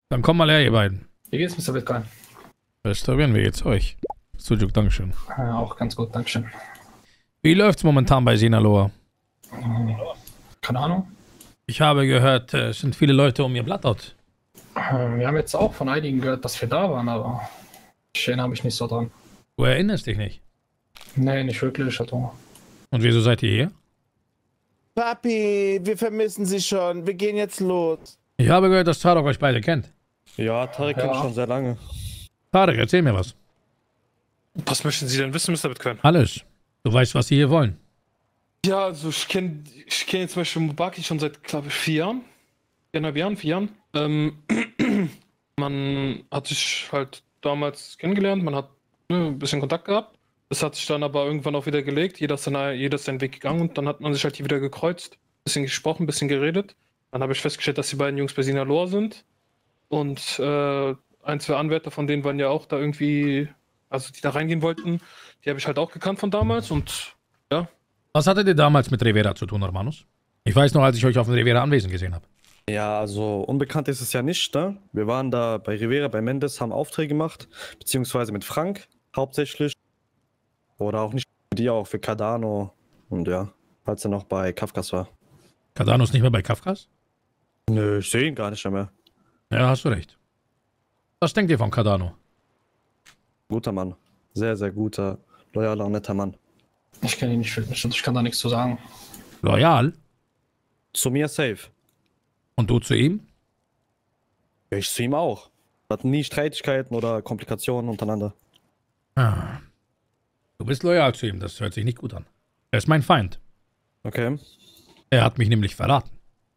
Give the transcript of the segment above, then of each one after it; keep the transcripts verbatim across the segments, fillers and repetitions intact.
Dann komm mal her, ihr beiden. Wie geht's, Mister Bitcoin? Restaurieren, wie geht's euch? Sujuk, Dankeschön. Ja, auch ganz gut, Dankeschön. Wie läuft's momentan bei Sinaloa? Hm, Keine Ahnung. Ich habe gehört, es sind viele Leute um ihr Blackout. Äh, Wir haben jetzt auch von einigen gehört, dass wir da waren, aber ich erinnere mich nicht so dran. Du erinnerst dich nicht. Nee, nicht wirklich, also. Und wieso seid ihr hier? Papi, wir vermissen Sie schon. Wir gehen jetzt los. Ich habe gehört, dass Tarek euch beide kennt. Ja, Tarek Ja. kennt schon sehr lange. Tarek, erzähl mir was. Was möchten Sie denn wissen, Mister Bitcoin? Alles. Du weißt, was sie hier wollen. Ja, also ich kenne ich kenn jetzt zum Beispiel Mubaki schon seit, glaube ich, vier Jahren. Viereinhalb Jahren, vier Jahren. Ähm, man hat sich halt damals kennengelernt, man hat ne, ein bisschen Kontakt gehabt. Das hat sich dann aber irgendwann auch wieder gelegt. Jeder ist, seine, jeder ist seinen Weg gegangen und dann hat man sich halt hier wieder gekreuzt. Bisschen gesprochen, ein bisschen geredet. Dann habe ich festgestellt, dass die beiden Jungs bei Sinaloa sind. Und äh, ein, zwei Anwärter von denen waren ja auch da irgendwie, also die da reingehen wollten, die habe ich halt auch gekannt von damals und ja. Was hattet ihr damals mit Rivera zu tun, Hermanos? Ich weiß noch, als ich euch auf dem Rivera anwesend gesehen habe. Ja, also unbekannt ist es ja nicht, ne? Wir waren da bei Rivera, bei Mendes, haben Aufträge gemacht, beziehungsweise mit Frank hauptsächlich. Oder auch nicht mit dir, auch für Cardano. Und ja, als er noch bei Kafkas war. Cardano ist nicht mehr bei Kafkas? Nö, ich sehe ihn gar nicht mehr. Ja, hast du recht. Was denkt ihr von Cardano? Guter Mann. Sehr, sehr guter, loyaler und netter Mann. Ich kenne ihn nicht wirklich und ich kann da nichts zu sagen. Loyal? Zu mir safe. Und du zu ihm? Ich zu ihm auch. Wir hatten nie Streitigkeiten oder Komplikationen untereinander. Ah. Du bist loyal zu ihm, das hört sich nicht gut an. Er ist mein Feind. Okay. Er hat mich nämlich verraten.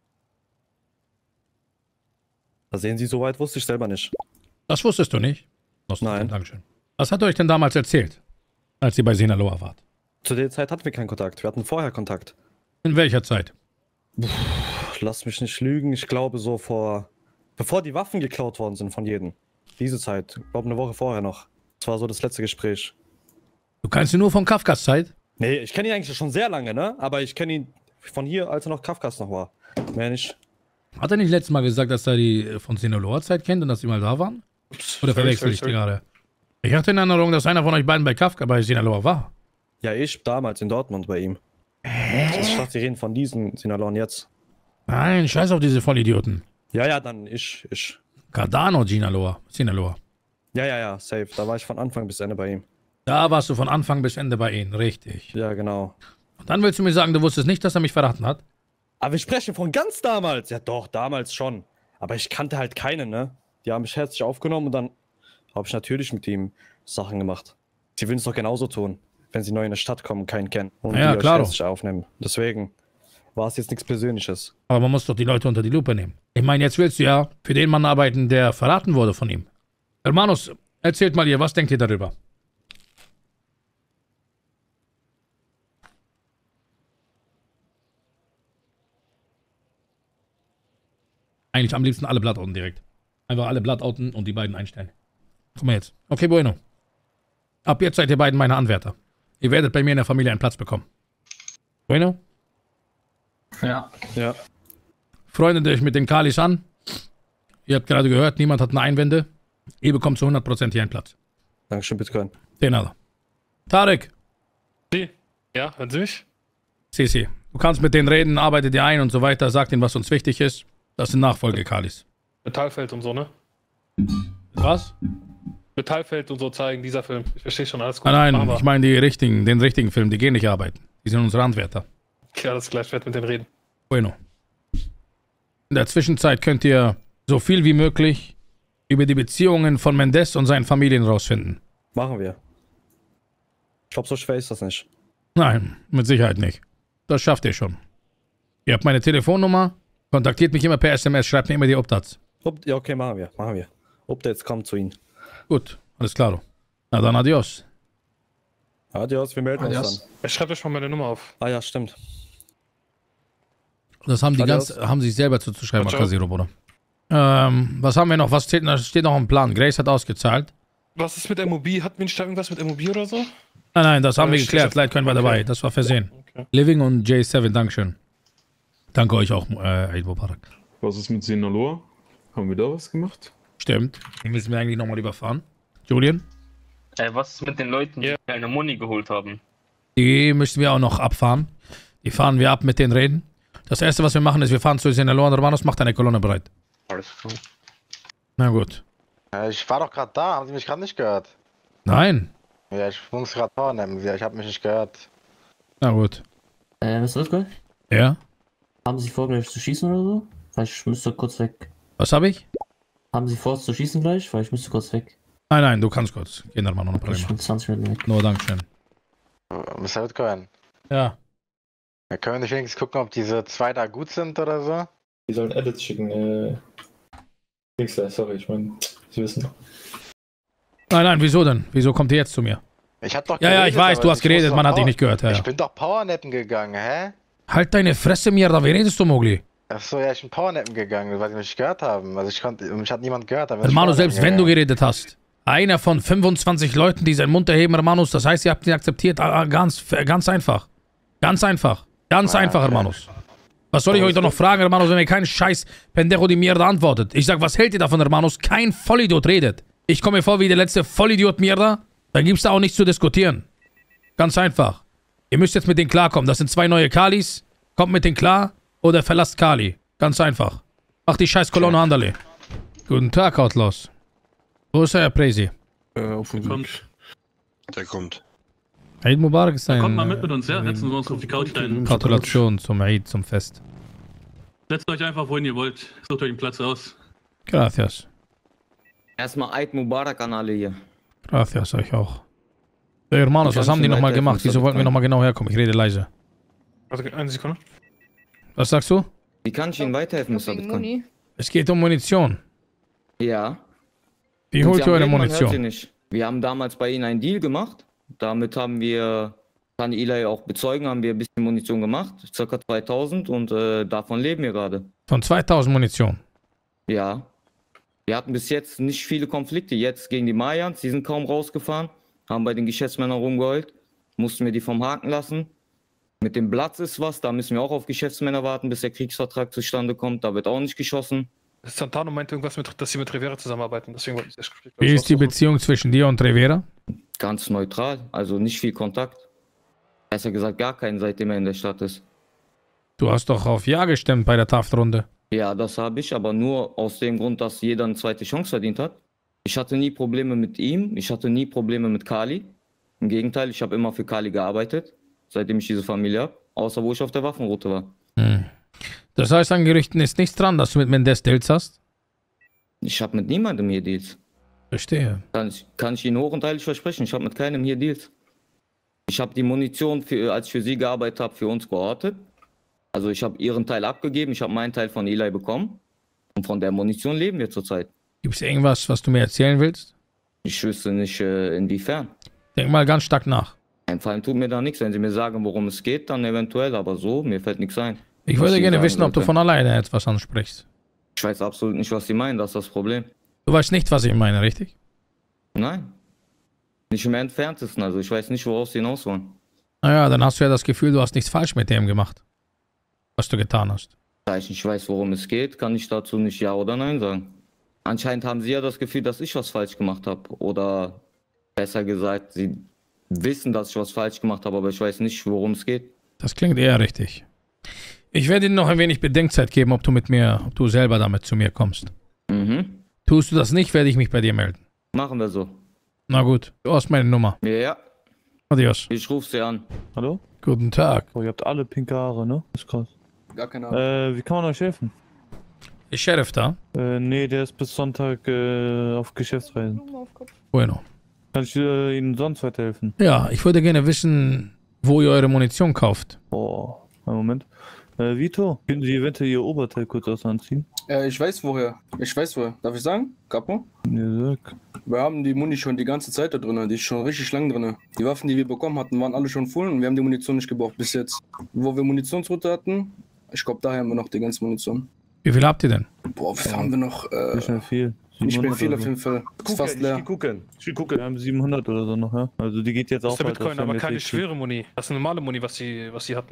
Da sehen Sie, soweit wusste ich selber nicht. Das wusstest du nicht? Nein. Dankeschön. Was hat er euch denn damals erzählt, als ihr bei Sinaloa wart? Zu der Zeit hatten wir keinen Kontakt. Wir hatten vorher Kontakt. In welcher Zeit? Lass mich nicht lügen. Ich glaube so vor... Bevor die Waffen geklaut worden sind von jedem. Diese Zeit. Ich glaube eine Woche vorher noch. Das war so das letzte Gespräch. Du kannst ihn nur von Kafkas Zeit? Nee, ich kenne ihn eigentlich schon sehr lange, ne? Aber ich kenne ihn von hier, als er noch Kafkas noch war. Mehr nicht. Hat er nicht letztes Mal gesagt, dass er die von Sinaloa Zeit kennt und dass sie mal da waren? Oder verwechsel ich die gerade? Ich hatte in Erinnerung, dass einer von euch beiden bei Kafka bei Sinaloa war. Ja, ich damals in Dortmund bei ihm. Ich dachte, sie reden von diesen Sinaloa jetzt. Nein, scheiß auf diese Vollidioten. Ja, ja, dann ich, ich. Cardano Sinaloa. Sinaloa. Ja, ja, ja, safe. Da war ich von Anfang bis Ende bei ihm. Da warst du von Anfang bis Ende bei ihnen, richtig. Ja, genau. Und dann willst du mir sagen, du wusstest nicht, dass er mich verraten hat? Aber wir sprechen von ganz damals. Ja, doch, damals schon. Aber ich kannte halt keinen, ne? Die haben mich herzlich aufgenommen und dann habe ich natürlich mit ihm Sachen gemacht. Sie würden es doch genauso tun, wenn sie neu in der Stadt kommen und keinen kennen. Und Ja, die euch klaro. herzlich aufnehmen. Deswegen war es jetzt nichts Persönliches. Aber man muss doch die Leute unter die Lupe nehmen. Ich meine, jetzt willst du ja für den Mann arbeiten, der verraten wurde von ihm. Hermanos, erzählt mal ihr, was denkt ihr darüber? Eigentlich am liebsten alle Bloodouten direkt. Einfach alle Bloodouten und die beiden einstellen. Guck mal jetzt. Okay, bueno. Ab jetzt seid ihr beiden meine Anwärter. Ihr werdet bei mir in der Familie einen Platz bekommen. Bueno? Ja, Ja. Freundet euch mit den Kalis an. Ihr habt gerade gehört, niemand hat eine Einwände. Ihr bekommt zu hundert Prozent hier einen Platz. Dankeschön, Bitcoin. Den alle. Tarek, Sie? Ja, hören Sie mich? Sisi, du kannst mit denen reden, arbeitet ihr ein und so weiter, sagt ihnen, was uns wichtig ist. Das sind Nachfolge-Kalis. Metallfeld und so, ne? Was? Metallfeld und so zeigen, dieser Film. Ich verstehe schon alles gut. Nein, Machen nein, wir. ich meine die richtigen, den richtigen Film, die gehen nicht arbeiten. Die sind unsere Anwärter. Ja, das gleich, ich werde mit denen reden. Bueno. In der Zwischenzeit könnt ihr so viel wie möglich über die Beziehungen von Mendes und seinen Familien rausfinden. Machen wir. Ich glaube, so schwer ist das nicht. Nein, mit Sicherheit nicht. Das schafft ihr schon. Ihr habt meine Telefonnummer, kontaktiert mich immer per S M S, schreibt mir immer die Updates. Up ja, okay, machen wir. Machen wir. Updates kommen zu Ihnen. Gut, alles klar. Na dann, adios. Adios, wir melden Adios. uns dann. Ich schreibe euch mal meine Nummer auf. Ah ja, stimmt. Das haben die Adios. ganz, haben sich selber zuzuschreiben, Ciao. Akasiro, Bruder. Ähm, was haben wir noch? Was steht, da steht noch im Plan? Grace hat ausgezahlt. Was ist mit M O B? Hat Mensch da irgendwas mit M O B oder so? Nein, nein, das haben Ja, wir steht geklärt. auf- Leid können wir okay. dabei. Das war versehen. Okay. Living und J sieben, Dankeschön. Danke euch auch, äh, Eid Mubarak. Was ist mit Sinaloa? Haben wir da was gemacht? stimmt. Die müssen wir eigentlich nochmal überfahren. Julian? Äh, was ist mit den Leuten, die Ja. keine Muni geholt haben? Die müssen wir auch noch abfahren. Die fahren wir ab mit den Reden. Das erste, was wir machen, ist, wir fahren zu Sinaloa und Hermanos, macht eine Kolonne bereit. Alles klar. Na gut. Ja, ich war doch gerade da, haben Sie mich gerade nicht gehört? Nein. Ja, ich muss gerade vornehmen, ich habe mich nicht gehört. Na gut. Äh, was ist das, Ja? Haben Sie vor, gleich zu schießen oder so? Weil ich müsste kurz weg. Was habe ich? Haben Sie vor, zu schießen gleich? Weil ich müsste kurz weg. Nein, nein, du kannst kurz. Geh noch mal, noch ein Ich Problem. bin zwanzig Minuten weg. Nur Dankeschön. Mister Bitcoin. Ja. Ja, können wir nicht wenigstens gucken, ob diese zwei da gut sind oder so? Die sollen Edits schicken, äh. Dingster, sorry, ich meine, Sie wissen. Nein, nein, wieso denn? Wieso kommt ihr jetzt zu mir? Ich hab doch Ja, ja, ich weiß, aber du hast ich geredet, muss man doch hat dich Power- nicht gehört. Ja, Ich ja. bin doch Powernappen gegangen, hä? Halt deine Fresse, Mierda, wie redest du, Mogli? Achso, ja, ich bin Powernappen gegangen, weil sie mich nicht gehört haben. Also ich konnte, mich hat niemand gehört. dann bin ich Hermano, selbst wenn du Powernappen geredet hast. Einer von fünfundzwanzig Leuten, die seinen Mund erheben, Hermanos, das heißt, ihr habt ihn akzeptiert. Ah, Ganz, ganz einfach. Ganz einfach. Ganz Ah, einfach, okay. Hermanos. Was soll ich euch doch noch fragen, Hermanos, wenn ihr keinen Scheiß Pendejo die Mierda antwortet? Ich sag, was hält ihr davon, Hermanos? Kein Vollidiot redet. Ich komme mir vor wie der letzte Vollidiot Mierda. Dann gibt's da auch nichts zu diskutieren. Ganz einfach. Ihr müsst jetzt mit denen klarkommen. Das sind zwei neue Kalis. Kommt mit denen klar oder verlasst Kali. Ganz einfach. Macht die scheiß Kolonne Anderle. Guten Tag, Outlaws. Wo ist Herr Presi? Äh, auf dem Kommt. Weg. Der kommt. Eid Mubarak ist ein... Kommt mal mit mit uns, ja? Setzen wir uns auf die Couch ein. Gratulation zum Eid, zum Fest. Setzt euch einfach, wohin ihr wollt. Sucht euch einen Platz aus. Gracias. Erstmal Eid Mubarak an alle hier. Gracias, euch auch. Hey, Hermanos, was haben die nochmal gemacht? Wieso wollten wir nochmal genau herkommen? Ich rede leise. Warte, eine Sekunde. Was sagst du? Wie kann ich Ihnen weiterhelfen, Mister Bitcoin? Es geht um Munition. Ja. Wie Und holt Sie ihr haben eure reden, man hört Sie Munition? nicht. Wir haben damals bei Ihnen einen Deal gemacht. Damit haben wir, kann Eli auch bezeugen, haben wir ein bisschen Munition gemacht. Circa zweitausend und äh, davon leben wir gerade. Von zweitausend Munition. Ja. Wir hatten bis jetzt nicht viele Konflikte. Jetzt gegen die Mayans, die sind kaum rausgefahren. Haben bei den Geschäftsmännern rumgeheult. Mussten wir die vom Haken lassen. Mit dem Platz ist was, da müssen wir auch auf Geschäftsmänner warten, bis der Kriegsvertrag zustande kommt. Da wird auch nicht geschossen. Santano meinte irgendwas mit, dass sie mit Rivera zusammenarbeiten. Deswegen wollte ich das Gespräch. Wie ist die Beziehung zwischen dir und Rivera? Ganz neutral, also nicht viel Kontakt. Besser gesagt gar keinen, seitdem er in der Stadt ist. Du hast doch auf Ja gestimmt bei der Taft-Runde. Ja, das habe ich, aber nur aus dem Grund, dass jeder eine zweite Chance verdient hat. Ich hatte nie Probleme mit ihm, ich hatte nie Probleme mit Kali. Im Gegenteil, ich habe immer für Kali gearbeitet, seitdem ich diese Familie habe, außer wo ich auf der Waffenroute war. Hm. Das heißt, an Gerüchten ist nichts dran, dass du mit Mendes Deals hast? Ich habe mit niemandem hier Deals. Verstehe. Kann ich, kann ich Ihnen hoch und heilig versprechen, ich habe mit keinem hier Deals. Ich habe die Munition, für, als ich für Sie gearbeitet habe, für uns geortet. Also ich habe Ihren Teil abgegeben, ich habe meinen Teil von Eli bekommen. Und von der Munition leben wir zurzeit. Gibt es irgendwas, was du mir erzählen willst? Ich wüsste nicht, äh, inwiefern. Denk mal ganz stark nach. Einfallen tut mir da nichts. Wenn Sie mir sagen, worum es geht, dann eventuell. Aber so, mir fällt nichts ein. Ich Was würde ich gerne sagen wissen, ob du sollte. von alleine etwas ansprichst. Ich weiß absolut nicht, was Sie meinen. Das ist das Problem. Du weißt nicht, was ich meine, richtig? Nein. Nicht im Entferntesten. Also ich weiß nicht, worauf Sie hinaus wollen. Naja, dann hast du ja das Gefühl, du hast nichts falsch mit dem gemacht. Was du getan hast. Da ich nicht weiß, worum es geht, kann ich dazu nicht Ja oder Nein sagen. Anscheinend haben Sie ja das Gefühl, dass ich was falsch gemacht habe. Oder besser gesagt, Sie wissen, dass ich was falsch gemacht habe, aber ich weiß nicht, worum es geht. Das klingt eher richtig. Ich werde dir noch ein wenig Bedenkzeit geben, ob du mit mir, ob du selber damit zu mir kommst. Mhm. Tust du das nicht, werde ich mich bei dir melden. Machen wir so. Na gut, du hast meine Nummer. Ja, ja. Adios. Ich rufe Sie an. Hallo? Guten Tag. Oh, ihr habt alle pinke Haare, ne? Das ist krass. Gar keine Ahnung. Äh, wie kann man euch helfen? Ist Sheriff da? Äh, nee, der ist bis Sonntag äh, auf Geschäftsreisen. Bueno. Kann ich äh, Ihnen sonst weiterhelfen? Ja, ich würde gerne wissen, wo ihr eure Munition kauft. Boah, einen Moment. Äh, Vito, können Sie eventuell Ihr Oberteil kurz aus anziehen? Äh, ich weiß woher. Ich weiß woher. Darf ich sagen? Capo? Ja, sag. Wir haben die Muni schon die ganze Zeit da drin. Die ist schon richtig lang drin. Die Waffen, die wir bekommen hatten, waren alle schon voll und wir haben die Munition nicht gebraucht bis jetzt. Wo wir Munitionsroute hatten, ich glaube, daher haben wir noch die ganze Munition. Wie viel habt ihr denn? Boah, wie viel haben wir noch? Äh, Nicht mehr viel. nicht mehr siebenhundert viel oder auf so. jeden Fall. Ist fast Ich leer. geh gucken. Ich geh gucken. Wir haben siebenhundert oder so noch, ja? Also die geht jetzt Das auch ist der bald Bitcoin, auf aber keine M S X. schwere Muni. Das ist normale Muni, was sie, was sie hatten.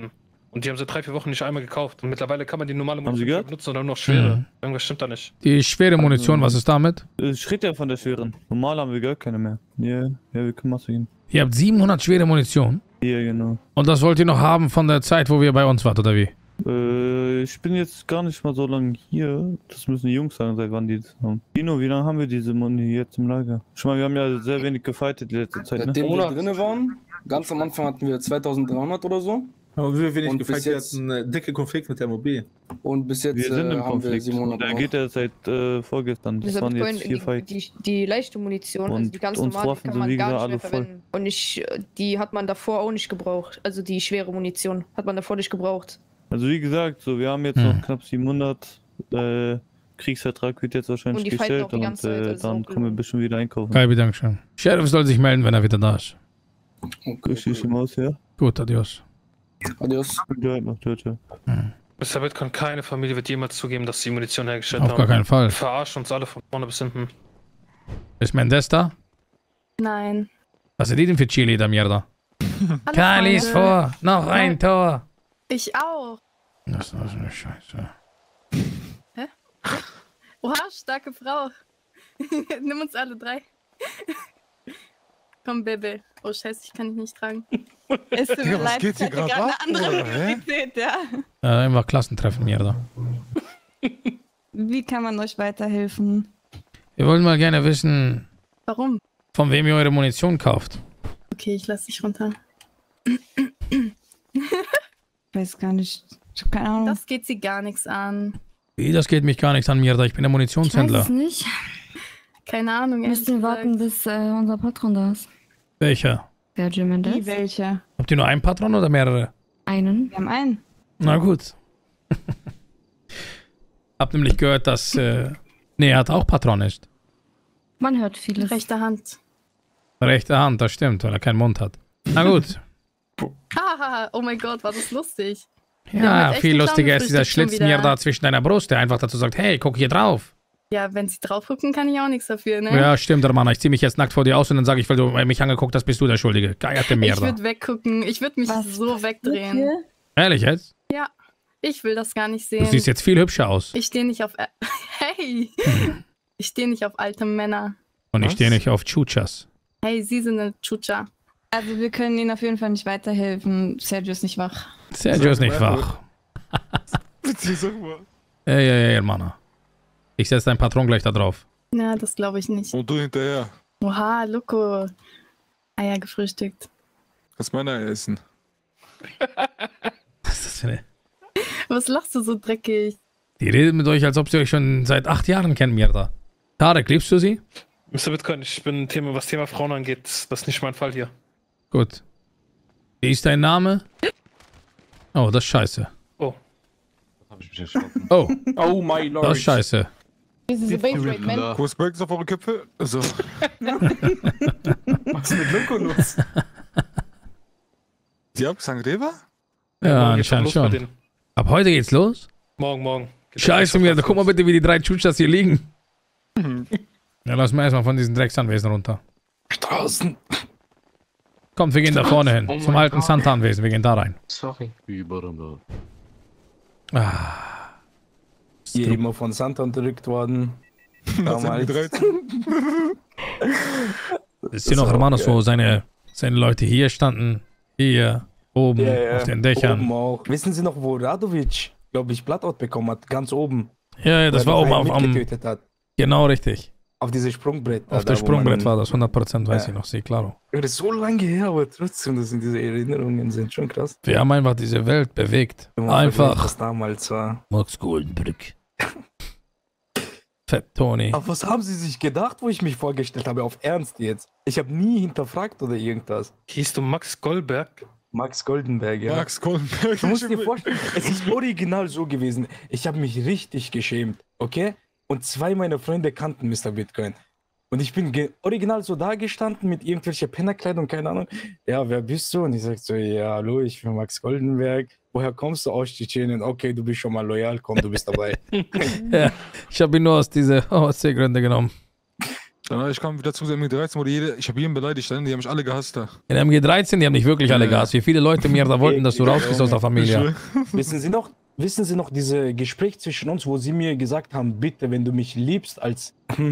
Und die haben seit drei, vier Wochen nicht einmal gekauft. Und mittlerweile kann man die normale Haben Sie Munition gehört? benutzen oder nur noch schwere. Mhm. Irgendwas stimmt da nicht. Die schwere Munition, was ist damit? Ich rede ja von der schweren. Normal haben wir gar keine mehr. Ja, ja, wir können mal sehen. Ihr habt siebenhundert schwere Munition? Ja, genau. Und das wollt ihr noch haben von der Zeit, wo wir bei uns wart, oder wie? Äh, ich bin jetzt gar nicht mal so lange hier. Das müssen die Jungs sagen, seit wann die das haben. Dino, wie lange haben wir diese Muni jetzt im Lager? Schon mal, wir haben ja sehr wenig gefightet die letzte Zeit, ne? Seitdem wir drinnen waren, ganz am Anfang hatten wir zweitausenddreihundert oder so. Aber wie wenig Und gefällt, bis wir jetzt- hatten einen dicken Konflikt mit der M O B. Und bis jetzt Wir sind äh, im haben wir Konflikt. siebenhundert Der noch. geht ja seit äh, vorgestern. Das Das waren habe ich jetzt vorhin, vier die, Fights. die, die leichte Munition, also Und die ganz unsere normale, Waffen kann sind, man wie gar gesagt, nicht mehr alle voll. verwenden. Und ich, die hat man davor auch nicht gebraucht. Also die schwere Munition hat man davor nicht gebraucht. Also wie gesagt, so wir haben jetzt Hm. noch knapp siebenhundert. Äh, Kriegsvertrag wird jetzt wahrscheinlich Und die fighten gestellt auch die und ganze Zeit, äh, also dann auch können wir bestimmt wieder einkaufen. Geil, Dankeschön. Sheriff soll sich melden, wenn er wieder da ist. Ich schieße ihm aus, ja? Gut, adios. Adios. Ja, noch, ciao, ciao. Mister Bitcoin, keine Familie wird jemals zugeben, dass sie Munition hergestellt Auf haben. gar keinen Fall. Verarschen uns alle von vorne bis hinten. Ist Mendes da? Nein. Was sind die denn für Chili da Mierda? Kali ist vor, noch ein Tor. Ich auch. Das ist eine Scheiße. Hä? Oha, starke Frau. Nimm uns alle drei. Komm, Baby. Oh, scheiße, ich kann dich nicht tragen. Es tut mir Digga, was leid, geht ich hier hatte grad gerade ab, eine andere oder, hä? Priorität, ja. Äh, einfach Klassentreffen, Mierda. Wie kann man euch weiterhelfen? Wir wollen mal gerne wissen, Warum? von wem ihr eure Munition kauft. Okay, ich lass dich runter. Ich weiß gar nicht. Ich hab keine Ahnung. Das geht sie gar nichts an. Wie, das geht mich gar nichts an, Mierda. Ich bin der Munitionshändler. Ich weiß es nicht. Keine Ahnung. Wir müssen warten, bis äh, unser Patron da ist. Welcher? Sergio Mendes. Wie, welche? Habt ihr nur einen Patron oder mehrere? Einen. Wir haben einen. Na gut. Hab nämlich gehört, dass äh, nee, er hat auch Patron ist. Man hört vieles. Rechte Hand. Rechte Hand, das stimmt, weil er keinen Mund hat. Na gut. Haha, oh mein Gott, war das lustig. Wir haben Ja, jetzt echt viel den lustiger ist dieser Clown gefrühstückt Schlitz schon wieder. Mierda zwischen deiner Brust, der einfach dazu sagt, hey, guck hier drauf. Ja, wenn sie drauf gucken, kann ich auch nichts dafür, ne? Ja, stimmt, Mann. Ich zieh mich jetzt nackt vor dir aus und dann sage ich, weil du mich angeguckt hast, bist du der Schuldige. Geierte Ich Mierda. würde weggucken. Ich würde mich so wegdrehen. Ehrlich jetzt? Ja, ich will das gar nicht sehen. Du siehst jetzt viel hübscher aus. Ich stehe nicht auf... Hey! Ich stehe nicht auf alte Männer. Und ich stehe nicht auf Chuchas. Hey, Sie sind eine Chucha. Also wir können Ihnen auf jeden Fall nicht weiterhelfen. Sergio ist nicht wach. Sergio ist nicht wach. Bitte sag mal. Ey, ey, ey, Hermana. Ich setze deinen Patron gleich da drauf. Ja, das glaube ich nicht. Und du hinterher. Oha, Loco. Eier gefrühstückt. Kannst meine Eier essen. Was ist das für eine... Was lachst du so dreckig? Die redet mit euch, als ob sie euch schon seit acht Jahren kennt, Mierda. Tarek, liebst du sie? Mister Bitcoin, ich bin ein Thema, was Thema Frauen angeht, das ist nicht mein Fall hier. Gut. Wie ist dein Name? Oh, das ist scheiße. Oh. Hab ich mich erschrocken. Oh. Oh my lord. Das ist scheiße. This is a base rate, man. Wo ist Bergs auf eure Köpfe? Also. Was ist mit Loco los? Die habt Sangreva? Ja, morgen geht's anscheinend los bei schon. denen. Ab heute geht's los? Morgen, morgen. Geht Scheiße, der Mierda. Extra Guck mal bitte, wie die drei Chuchas hier liegen. Mhm. Ja, lass mal erstmal von diesen Drecksanwesen runter. Draußen. Kommt, wir gehen da vorne hin. Oh zum mein alten Gott. Santa-Anwesen. Wir gehen da rein. Sorry. Überall. Ah. Hier immer von Santa unterdrückt worden. Damals. Wisst ihr noch, Romanos, wo seine, seine Leute hier standen? Hier, oben, Ja, ja. auf den Dächern. Oben auch. Wissen Sie noch, wo Radovic, glaube ich, Blackout bekommen hat? Ganz oben. Ja, ja, das Weil war er oben einen auf am... mitgetötet hat. Genau, richtig. Auf dieses Sprungbrett. Auf da, das wo Sprungbrett man- war das, hundert Prozent weiß Ja. ich noch, sie, klaro. Das ist so lange her, aber trotzdem, das sind diese Erinnerungen, sind schon krass. Wir haben einfach diese Welt bewegt. Wenn man vergleicht, Einfach. was damals war. Max Goldenbrück. Fett Tony. Aber was haben Sie sich gedacht, wo ich mich vorgestellt habe? Auf Ernst jetzt? Ich habe nie hinterfragt oder irgendwas. Hieß du Max Goldberg? Max Goldenberg, ja. Max Goldenberg. Du musst dir vorstellen, es ist original so gewesen. Ich habe mich richtig geschämt, okay? Und zwei meiner Freunde kannten Mister Bitcoin. Und ich bin ge- original so da gestanden mit irgendwelcher Pennerkleidung, keine Ahnung. Ja, wer bist du? Und ich sag so, ja, hallo, ich bin Max Goldenberg. Woher kommst du? Aus Tschetschenien. Okay, du bist schon mal loyal, komm, du bist dabei. Ja, ich habe ihn nur aus diese O S C-Gründe genommen. Dann ich kam wieder zu M G dreizehn, wurde jede, ich habe jeden beleidigt, dann, die haben mich alle gehasst da. In M G dreizehn, die haben nicht wirklich alle Gas. Wie viele Leute mir da wollten, dass du rausgehst aus der Familie. Wissen Sie noch, wissen Sie noch diese Gespräch zwischen uns, wo Sie mir gesagt haben, bitte, wenn du mich liebst, als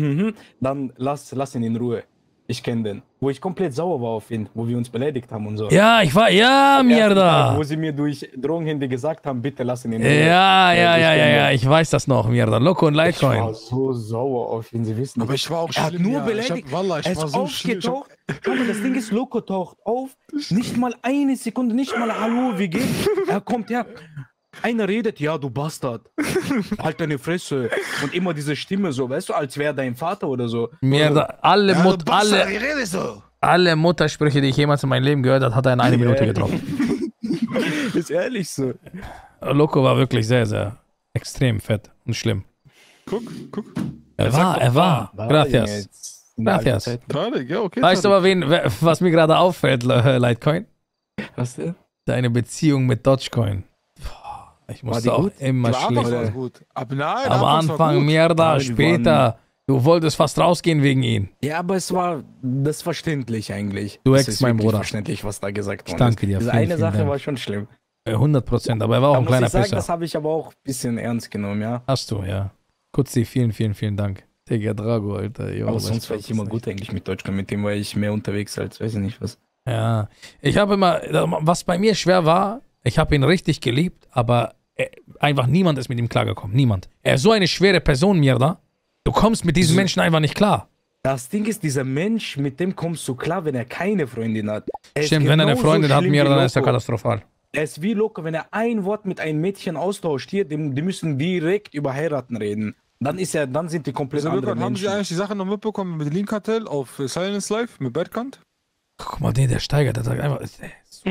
dann lass, lass ihn in Ruhe. Ich kenne den. Wo ich komplett sauer war auf ihn, wo wir uns beleidigt haben und so. Ja, ich war, ja, Mierda. Wo Sie mir durch Drogenhände gesagt haben, bitte lass ihn in Ruhe. Ja, ja, ich ja, ja, kenne ja, den. ich weiß das noch, Mierda. Loco und Ich war Litecoin. so sauer auf ihn, Sie wissen. Aber ich war auch Er hat schlimm, nur ja. beleidigt. Ich hab, Wallah, ich er ist war so schlimm. Ich hab- aufgetaucht. Schau mal, das Ding ist, Loco taucht auf. Nicht mal eine Sekunde, nicht mal Hallo, wie geht's? Er kommt her. Einer redet, ja, du Bastard. Halt deine Fresse. Und immer diese Stimme so, weißt du, als wäre dein Vater oder so. Mierda, alle, Ja, Mut, du Bastard, alle, ich rede so. alle Muttersprüche, die ich jemals in meinem Leben gehört habe, hat er in einer Minute getroffen. Ist ehrlich so. Loco war wirklich sehr, sehr extrem fett und schlimm. Guck, guck. Er war, er war. Gracias. Gracias. Tarek, ja, okay. Weißt du aber, wen, wer- was mir gerade auffällt, Le- Litecoin? Was denn? Deine Beziehung mit Dogecoin. Boah, ich War musste die auch gut? immer Die war Anfangs schlecht. war's gut. Aber nein, Am Anfangs war Anfang, gut. Mierda, Ja, die später. Du wolltest fast rausgehen wegen ihn. Ja, aber es war das verständlich eigentlich. Du Es Ex, ist mein wirklich Bruder. verständlich, was da gesagt Ich worden danke ist. dir, Diese vielen, eine vielen Sache Dank. war schon schlimm. Äh, hundert Prozent, aber er war auch Da ein muss kleiner ich sagen, Pisser. das habe ich aber auch ein bisschen ernst genommen, ja. Hast du, ja. Kutzi, vielen, vielen, vielen Dank. Digga, Drago, Alter. Jo, Aber weißt sonst du, war ich immer gut eigentlich mit Deutschland. Mit dem war ich mehr unterwegs als weiß ich nicht was. Ja, ich habe immer, was bei mir schwer war, ich habe ihn richtig geliebt, aber äh, einfach niemand ist mit ihm klargekommen. Niemand. Er ist so eine schwere Person, Mierda. Du kommst mit diesen Menschen einfach nicht klar. Das Ding ist, dieser Mensch, mit dem kommst du klar, wenn er keine Freundin hat. Er ist Stimmt, wenn er eine genauso Freundin hat, schlimm Mierda, wie dann ist er Loco. katastrophal. Er ist wie Loco, wenn er ein Wort mit einem Mädchen austauscht hier, die, die müssen direkt über heiraten reden. Dann ist er, dann sind die komplett Also, andere Lukas, haben Sie Menschen. eigentlich die Sache noch mitbekommen mit Lean Cartel auf äh, Silence Live mit Badkant? Guck mal, den, der steigert, der sagt einfach, äh, so,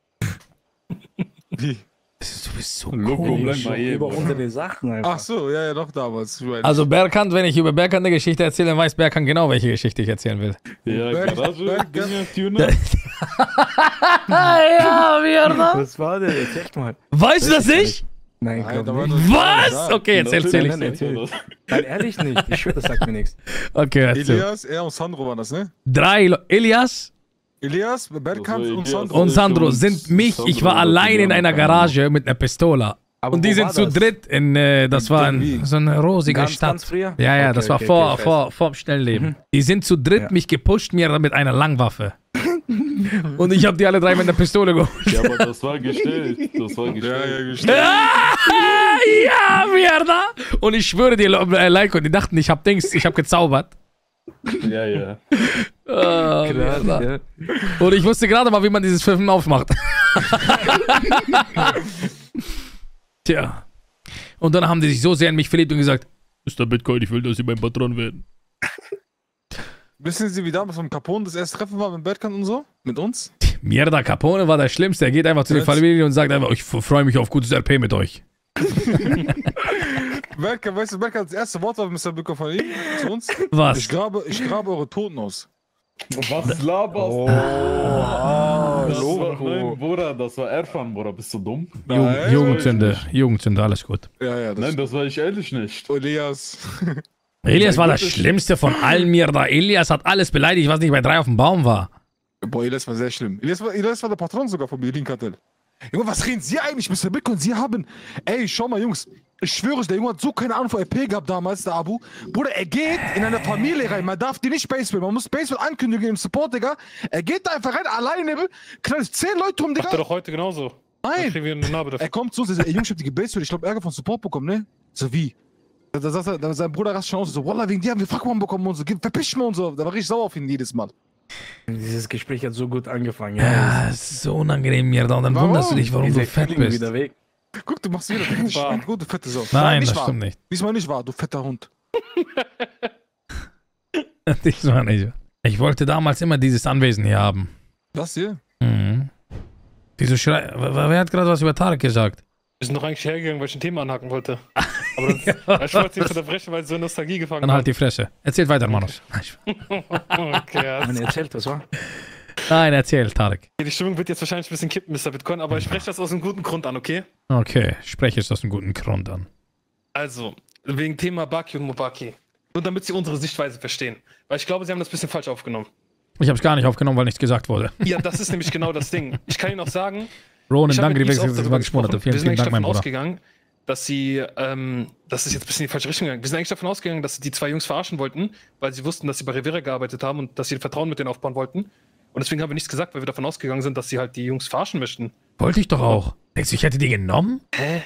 Wie? du bist so Loco, komisch. bleib mal hier. Über Bruder. unsere Sachen einfach. Ach so, ja, ja, doch damals. Ich weiß. Also Berkant, wenn ich über Berkant eine Geschichte erzähle, dann weiß Berkant genau, welche Geschichte ich erzählen will. Ja, Berg- Garage, Berg- Dinger, Tuner. Ja, Mierda. Was war denn? Erzählt mal. Weißt du das nicht? Nein, Nein, glaub da war nicht. doch- Was? Okay, jetzt erzähl ich. Nein, erzähl. Nein, ehrlich nicht. Ich schwöre, das sagt mir nichts. Okay, erzähl. Elias, er und Sandro waren das, ne? Drei, Le Elias Elias, Bergkamp Also und Elias. Sandro. und Sandro sind mich, ich war allein in einer Garage mit einer Pistole. Aber Und die wo sind war zu das? dritt in, äh, das war Wie? ein, so eine rosige Ganz, Stadt. ganz früher? Ja, ja, Okay, das war okay, vor, okay, ich vor, vor dem Schnellleben. Mhm. Die sind zu dritt Ja. mich gepusht, mir mit einer Langwaffe. Und ich habe die alle drei mit einer Pistole geholt. Ja, aber das war gestellt. Das war Ja, gestellt. ja, gestellt. Ah, ja, Mierda! Und ich schwöre dir, äh, Leiko, die dachten, ich hab Dings, ich hab gezaubert. Ja, ja. Ah, Krass, Mierda. ja. Und ich wusste gerade mal, wie man dieses Pfiffen aufmacht. Tja. Und dann haben die sich so sehr in mich verliebt und gesagt, Mister Bitcoin, ich will, dass Sie mein Patron werden. Wissen Sie, wie damals vom Capone das erste Treffen war mit Bergkamp und so? Mit uns? Mierda Capone war der Schlimmste. Er geht einfach zu der Jetzt? Familie und sagt einfach, ich freue mich auf gutes R P mit euch. Bergkamp, weißt du, Bergkamp, das erste Wort war Mister Bitcoin von ihm zu uns? Was? Ich grabe, ich grabe eure Toten aus. Was laberst du? Oh, Das war, Loco. nein, Bruder, das war Erfan, Bruder. Bist du dumm? Jugend, Nein, Jugendsünde, Jugendsünde, alles gut. Ja, ja, das Nein, das war ich ehrlich nicht. Elias. Elias war Mein das Gott, ich- Schlimmste von allen, Mierda. Elias hat alles beleidigt, was nicht bei drei auf dem Baum war. Boah, Elias war sehr schlimm. Elias war, Elias war der Patron sogar vom Berlin Kartell. Junge, was reden Sie eigentlich, Mister Bitcoin? Sie haben. Ey, schau mal, Jungs. Ich schwöre es, der Junge hat so keine Ahnung von R P gehabt damals, der Abu. Bruder, er geht in eine Familie rein. Man darf die nicht Baseball. Man muss Baseball ankündigen im Support, Digga. Er geht da einfach rein, alleine. Knallt zehn Leute rum, Digga. Macht er doch heute genauso. Dann Nein. kriegen wir eine Narbe dafür. Er kommt zu uns, er sagt, ey, Jungs, ich hab die gebased, ich glaube Ärger von Support bekommen, ne? So, wie? Da, da sagt er, da, sein Bruder rastet schon aus, so, Wallah, wegen dir haben wir Fuckmann bekommen und so, gib- verpiss mal und so. Da war ich sauer auf ihn jedes Mal. Dieses Gespräch hat so gut angefangen. Ja, es ist so unangenehm, Mierda. Und dann Warum? wunderst du dich, warum Dieser du fett Feeling bist. wieder weg. Guck, du machst wieder fette Schwein, gut, du fette Sau. Nein, nicht das wahr. stimmt nicht. Diesmal nicht wahr, du fetter Hund. Das war nicht. Ich wollte damals immer dieses Anwesen hier haben. Das hier? Mhm. Wieso schrei... Wer wer hat gerade was über Tarek gesagt? Wir sind doch eigentlich hergegangen, weil ich ein Thema anhaken wollte. Aber das, ich wollte nicht unterbrechen, weil es so Nostalgie gefangen Dann hat. halt die Fresse. Erzähl weiter, Manus. Okay, ja. Man erzählt das, wa? Nein, erzähl, Tarek. Die Stimmung wird jetzt wahrscheinlich ein bisschen kippen, Mister Bitcoin, aber ich spreche das aus einem guten Grund an, okay? Okay, spreche es aus einem guten Grund an. Also, wegen Thema Baki und Mubaki. Nur damit sie unsere Sichtweise verstehen. Weil ich glaube, sie haben das ein bisschen falsch aufgenommen. Ich habe es gar nicht aufgenommen, weil nichts gesagt wurde. Ja, das ist nämlich genau das Ding. Ich kann Ihnen auch sagen, Ronan, ich hab danke mit dir Yves auch für darüber zwanzig Monate. gesprochen. Vielen, Wir sind vielen eigentlich Dank, mein davon Bruder. ausgegangen, dass sie, ähm, das ist jetzt ein bisschen in die falsche Richtung gegangen. Wir sind eigentlich davon ausgegangen, dass sie die zwei Jungs verarschen wollten, weil sie wussten, dass sie bei Rivera gearbeitet haben und dass sie Vertrauen mit denen aufbauen wollten. Und deswegen haben wir nichts gesagt, weil wir davon ausgegangen sind, dass sie halt die Jungs verarschen möchten. Wollte ich doch auch. Denkst du, ich hätte die genommen? Hä?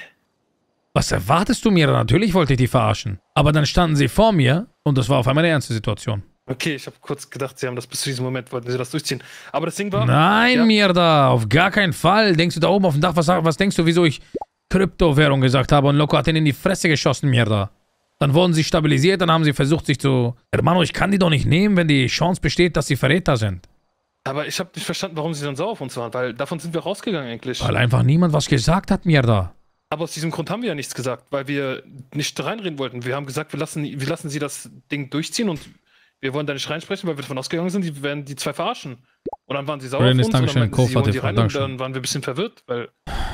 Was erwartest du mir? Natürlich wollte ich die verarschen. Aber dann standen sie vor mir und das war auf einmal eine ernste Situation. Okay, ich habe kurz gedacht, sie haben das bis zu diesem Moment, wollten sie das durchziehen. Aber das Ding war... Nein, ja, Mirda, auf gar keinen Fall. Denkst du da oben auf dem Dach, was, was denkst du, wieso ich Kryptowährung gesagt habe und Loco hat ihn in die Fresse geschossen, Mirda? Dann wurden sie stabilisiert, dann haben sie versucht, sich zu... Hermano, ich kann die doch nicht nehmen, wenn die Chance besteht, dass sie Verräter sind. Aber ich habe nicht verstanden, warum sie dann sauer auf uns waren, weil davon sind wir rausgegangen eigentlich. Weil einfach niemand was gesagt hat, Mirda. Aber aus diesem Grund haben wir ja nichts gesagt, weil wir nicht reinreden wollten. Wir haben gesagt, wir lassen, wir lassen sie das Ding durchziehen und wir wollen da nicht reinsprechen, weil wir davon ausgegangen sind, die werden die zwei verarschen. Und dann waren sie sauer auf uns und dann meinten sie, sie holen die rein und dann waren wir ein bisschen verwirrt, weil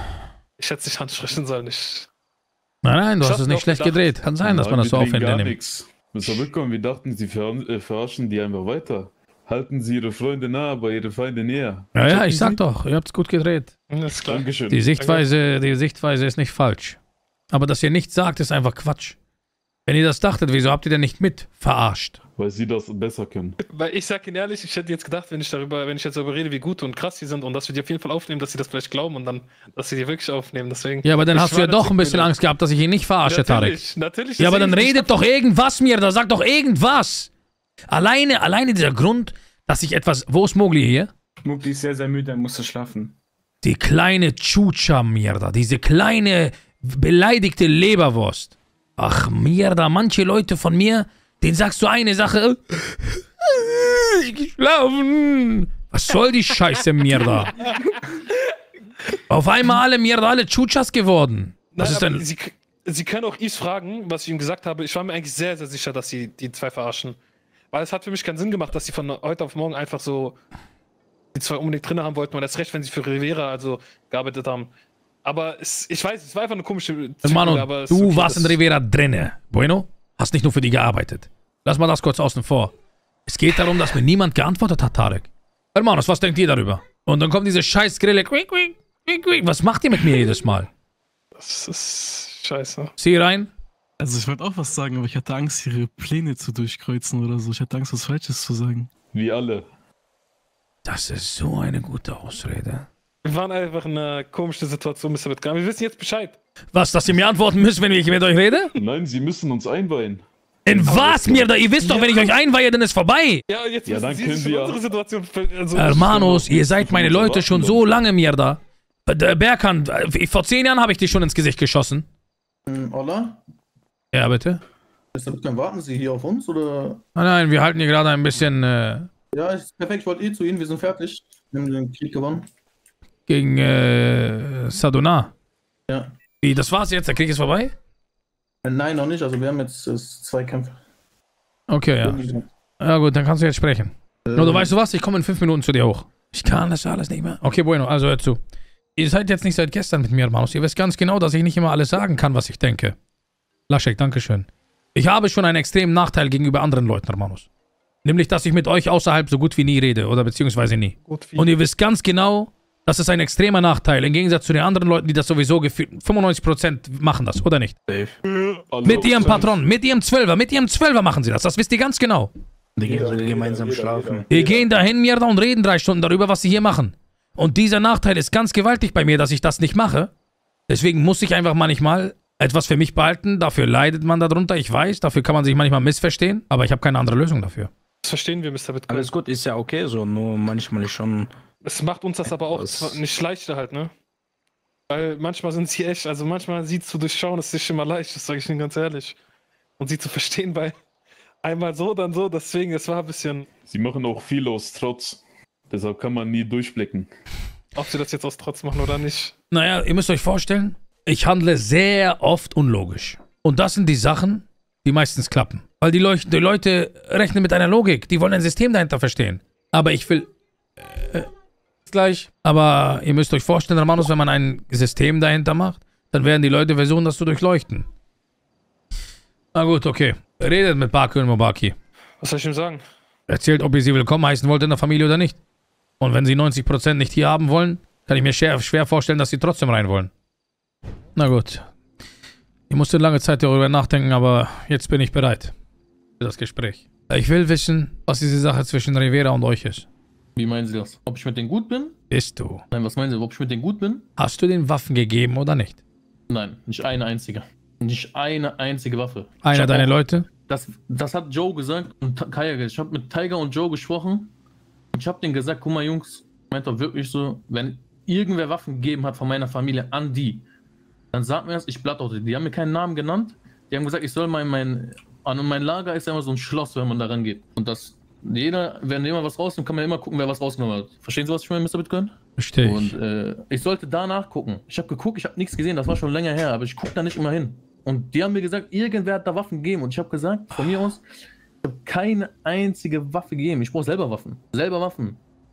ich hätte es nicht ansprechen sollen. Ich nein, nein, du ich hast es nicht schlecht gedacht. gedreht. Kann sein, dass Nein, man das so wir drehen aufwendig gar nimmt. nichts. Müssen wir mitkommen, wir dachten, sie ver äh, verarschen die einfach weiter. Halten sie ihre Freunde nah, aber ihre Feinde näher. Ja, ja, Checken ich sag Sie? doch, ihr habt es gut gedreht. Alles klar. Dankeschön. Die Sichtweise, die Sichtweise ist nicht falsch. Aber dass ihr nichts sagt, ist einfach Quatsch. Wenn ihr das dachtet, wieso habt ihr denn nicht mit verarscht? Weil sie das besser können. Weil ich sag Ihnen ehrlich, ich hätte jetzt gedacht, wenn ich darüber, wenn ich jetzt darüber rede, wie gut und krass sie sind und dass wir die auf jeden Fall aufnehmen, dass sie das vielleicht glauben und dann, dass sie die wirklich aufnehmen. Deswegen. Ja, aber dann Ich hast du war ja doch ein natürlich bisschen müde. Angst gehabt, dass ich ihn nicht verarsche, Tarek. Natürlich, natürlich. Ja, aber dann deswegen- redet doch irgendwas mir, da sagt doch irgendwas. Alleine, alleine dieser Grund, dass ich etwas... Wo ist Mowgli hier? Mowgli ist sehr, sehr müde, er musste schlafen. Die kleine Chucha, Mirda. Diese kleine, beleidigte Leberwurst. Ach, Mirda, manche Leute von mir, denen sagst du eine Sache... Ich geschlafen. Was soll die Scheiße, Mirda? Auf einmal alle Mirda, alle Chuchas geworden. Was Nein, ist aber denn... Sie, Sie können auch Yves fragen, was ich ihm gesagt habe. Ich war mir eigentlich sehr, sehr sicher, dass sie die zwei verarschen. Weil es hat für mich keinen Sinn gemacht, dass sie von heute auf morgen einfach so die zwei unbedingt drin haben wollten. Und erst recht, wenn sie für Rivera also gearbeitet haben. Aber es, ich weiß, es war einfach eine komische Zwickmühle, Manu, aber es du ist okay, warst in das- Rivera drinne. Bueno? Hast nicht nur für die gearbeitet. Lass mal das kurz außen vor. Es geht darum, dass mir niemand geantwortet hat, Tarek. Hermanos, was denkt ihr darüber? Und dann kommt diese scheiß Grille. Quick, quick, quick, quick. Was macht ihr mit mir jedes Mal? Das ist scheiße. Zieh rein. Also ich wollte auch was sagen, aber ich hatte Angst, ihre Pläne zu durchkreuzen oder so. Ich hatte Angst, was Falsches zu sagen. Wie alle. Das ist so eine gute Ausrede. Wir waren einfach in einer komischen Situation, Mister Wittgram. Wir wissen jetzt Bescheid. Was, dass ihr mir antworten müsst, wenn ich mit euch rede? Nein, sie müssen uns einweihen. In was, mir da? Ihr wisst doch, wenn ich euch einweihe, dann ist vorbei. Ja, jetzt Ja, wissen dann Sie können sich in wir- unsere Situation. Also Hermanos, ihr seid meine Leute schon so lange, mir da. Der Berkan, vor zehn Jahren habe ich dich schon ins Gesicht geschossen. Ähm, Ola? Ja, bitte? Mister Wittgen, warten Sie hier auf uns oder? Nein, nein, wir halten hier gerade ein bisschen äh, Ja, ist perfekt, ich wollte eh zu Ihnen, wir sind fertig. Wir haben den Krieg gewonnen. gegen äh, Sadona. Ja. Wie, das war's jetzt? Der Krieg ist vorbei? Äh, Nein, noch nicht, also wir haben jetzt äh, zwei Kämpfe. Okay, ja. Ja gut, dann kannst du jetzt sprechen. Ähm. Nur du weißt du was, ich komme in fünf Minuten zu dir hoch. Ich kann das alles nicht mehr. Okay, bueno, also hör zu. Ihr seid jetzt nicht seit gestern mit mir, Hermanos. Ihr wisst ganz genau, dass ich nicht immer alles sagen kann, was ich denke. Laschek, dankeschön. Ich habe schon einen extremen Nachteil gegenüber anderen Leuten, Hermanos. Nämlich, dass ich mit euch außerhalb so gut wie nie rede oder beziehungsweise nie. Gut wie. Und ihr wisst ganz genau, das ist ein extremer Nachteil, im Gegensatz zu den anderen Leuten, die das sowieso gefühlt, fünfundneunzig Prozent machen das, oder nicht? Mit ihrem Patron, mit ihrem Zwölfer, mit ihrem Zwölfer machen sie das, das wisst ihr ganz genau. Die gehen sogar gemeinsam schlafen. Wir gehen dahin, Mirda, und reden drei Stunden darüber, was sie hier machen. Und dieser Nachteil ist ganz gewaltig bei mir, dass ich das nicht mache. Deswegen muss ich einfach manchmal etwas für mich behalten. Dafür leidet man darunter, ich weiß. Dafür kann man sich manchmal missverstehen. Aber ich habe keine andere Lösung dafür. Das verstehen wir, Mister Wittgen. Alles gut, ist ja okay so, nur manchmal ist schon... Es macht uns das aber auch Das- nicht leichter halt, ne? Weil manchmal sind sie echt, also manchmal sie zu durchschauen, ist nicht immer leicht, das sage ich Ihnen ganz ehrlich. Und sie zu verstehen bei einmal so, dann so, deswegen, es war ein bisschen... Sie machen auch viel aus Trotz. Deshalb kann man nie durchblicken. Ob sie das jetzt aus Trotz machen oder nicht. Naja, ihr müsst euch vorstellen, ich handle sehr oft unlogisch. Und das sind die Sachen, die meistens klappen. Weil die, Leu die Leute rechnen mit einer Logik. Die wollen ein System dahinter verstehen. Aber ich will... Äh, gleich. Aber ihr müsst euch vorstellen, Hermanos, wenn man ein System dahinter macht, dann werden die Leute versuchen, das zu durchleuchten. Na gut, okay. Redet mit Baku und Mobaki. Was soll ich ihm sagen? Erzählt, ob ihr sie willkommen heißen wollt in der Familie oder nicht. Und wenn sie neunzig Prozent nicht hier haben wollen, kann ich mir schwer, schwer vorstellen, dass sie trotzdem rein wollen. Na gut. Ich musste lange Zeit darüber nachdenken, aber jetzt bin ich bereit für das Gespräch. Ich will wissen, was diese Sache zwischen Rivera und euch ist. Wie meinen Sie das? Ob ich mit denen gut bin? Bist du? Nein, was meinen Sie, ob ich mit denen gut bin? Hast du den Waffen gegeben oder nicht? Nein, nicht eine einzige. Nicht eine einzige Waffe. Einer deiner Leute? Das, das hat Joe gesagt und Kaya gesagt. Ich habe mit Tiger und Joe gesprochen. Und ich habe denen gesagt, guck mal Jungs, meint doch wirklich so, wenn irgendwer Waffen gegeben hat von meiner Familie an die, dann sagt mir das, ich blattaute. Die haben mir keinen Namen genannt. Die haben gesagt, ich soll mein, mein, an mein Lager ist ja immer so ein Schloss, wenn man da rangeht. Und das, jeder, wenn jemand was rausnimmt, kann man immer gucken, wer was rausgenommen hat. Verstehen Sie, was ich meine, Mister Bitcoin? Verstehe ich. Und äh, ich sollte danach gucken. Ich habe geguckt, ich habe nichts gesehen, das war schon länger her, aber ich gucke da nicht immer hin. Und die haben mir gesagt, irgendwer hat da Waffen gegeben. Und ich habe gesagt, von mir aus, ich habe keine einzige Waffe gegeben. Ich brauche selber Waffen. Selber Waffen.